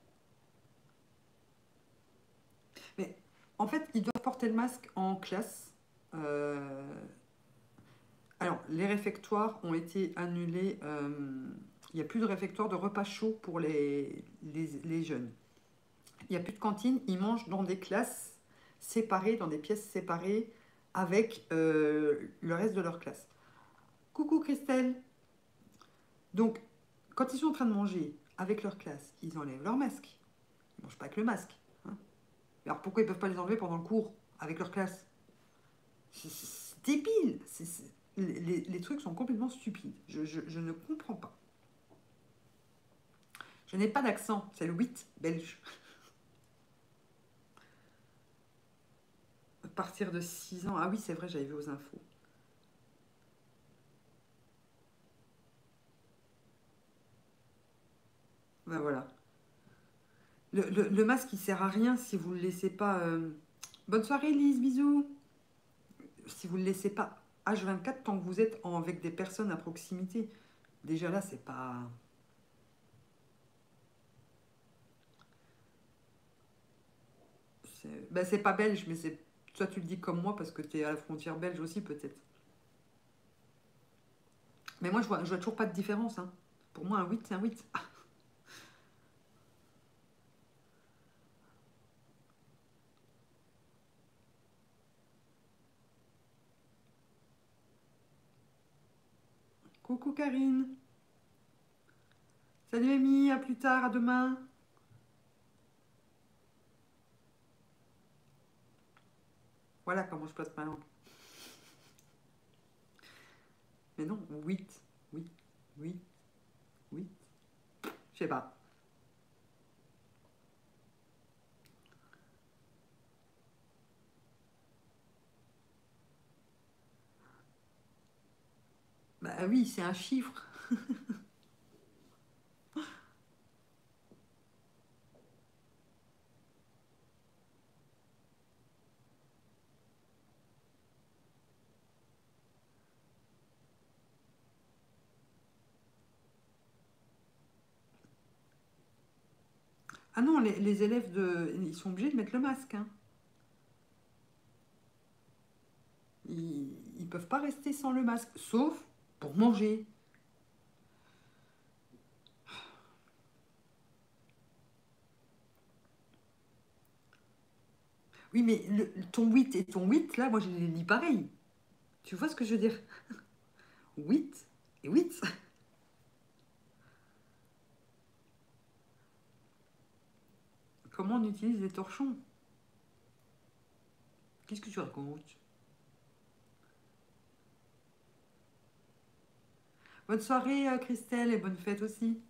Mais en fait, ils doivent porter le masque en classe. Euh, Alors, les réfectoires ont été annulés. euh, Il n'y a plus de réfectoire de repas chauds pour les, les, les jeunes. Il n'y a plus de cantine. Ils mangent dans des classes séparées, dans des pièces séparées, avec euh, le reste de leur classe. Coucou Christelle. Donc, quand ils sont en train de manger avec leur classe, ils enlèvent leur masque. Ils ne mangent pas avec le masque. Hein. Alors pourquoi ils ne peuvent pas les enlever pendant le cours avec leur classe? C'est c'est débile. C'est- c'est- les, les- les trucs sont complètement stupides. Je, je- je ne comprends pas. Je n'ai pas d'accent, c'est le huit belge. À partir de six ans. Ah oui, c'est vrai, j'avais vu aux infos. Ben voilà. Le, le- le masque, il sert à rien si vous le laissez pas. euh, Bonne soirée, Lise, bisous. Si vous le laissez pas H vingt-quatre tant que vous êtes en- avec des personnes à proximité. Déjà là, c'est pas. C'est ben, c'est pas belge, mais c'est. Toi, tu le dis comme moi parce que tu es à la frontière belge aussi, peut-être. Mais moi, je vois, je vois toujours pas de différence. Hein. Pour moi, un huit c'est un huit. Ah, coucou Karine. Salut Amy, à plus tard, à demain. Voilà comment je place ma langue. Mais non, huit. Oui, oui, oui. Je sais pas. Bah oui, c'est un chiffre. Ah non, les, les élèves de, ils sont obligés de mettre le masque. Hein. Ils, ils peuvent pas rester sans le masque, sauf pour manger. Oui, mais le- ton huit et ton huit, là, moi je les lis pareil. Tu vois ce que je veux dire? Huit et huit. Comment on utilise les torchons? Qu'est-ce que tu racontes? Bonne soirée, euh, Christelle, et bonne fête aussi.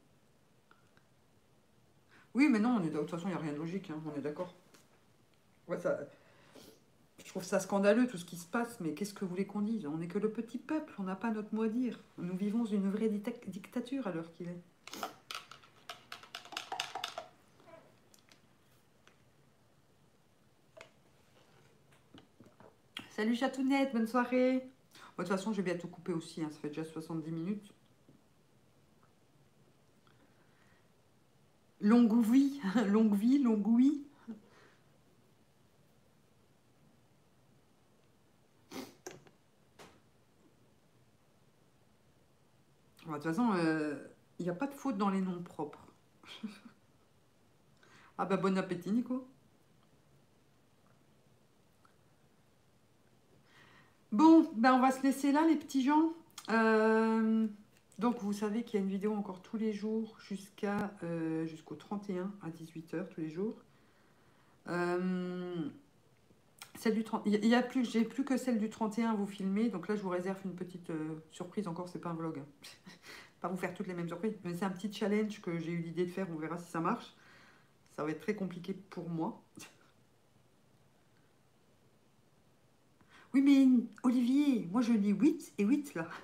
Oui, mais non, on est, de toute façon, il n'y a rien de logique, hein, on est d'accord. Ouais, ça, je trouve ça scandaleux tout ce qui se passe, mais qu'est-ce que vous voulez qu'on dise? On n'est que le petit peuple, on n'a pas notre mot à dire. Nous vivons une vraie dicta- dictature à l'heure qu'il est. Salut Chatounette, bonne soirée. Bon, de toute façon, je vais bientôt couper aussi, hein, ça fait déjà soixante-dix minutes. Longue vie, longue vie, longue oui. Bon, de toute façon, il n'y a pas de faute dans les noms propres. Ah bah bon appétit Nico. Bon, ben on va se laisser là les petits gens. Euh, donc vous savez qu'il y a une vidéo encore tous les jours jusqu'à euh, jusqu'au trente et un à dix-huit heures tous les jours. Euh, celle du trente, il y a plus, j'ai plus que celle du trente et un à vous filmer, donc là je vous réserve une petite euh, surprise encore, c'est pas un vlog. Pas vous faire toutes les mêmes surprises, mais c'est un petit challenge que j'ai eu l'idée de faire, on verra si ça marche. Ça va être très compliqué pour moi. Oui mais Olivier, moi je lis huit et huit là.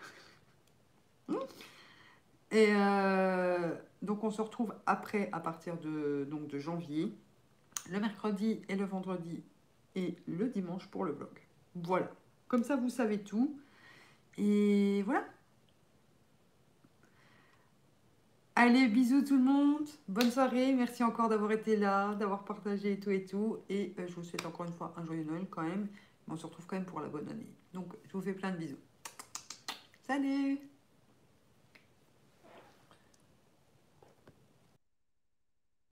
Et euh, donc on se retrouve après à partir de, donc de janvier, le mercredi et le vendredi et le dimanche pour le vlog. Voilà, comme ça vous savez tout. Et voilà. Allez, bisous tout le monde, bonne soirée, merci encore d'avoir été là, d'avoir partagé et tout et tout. Et euh, je vous souhaite encore une fois un joyeux Noël quand même. On se retrouve quand même pour la bonne année. Donc je vous fais plein de bisous. Salut!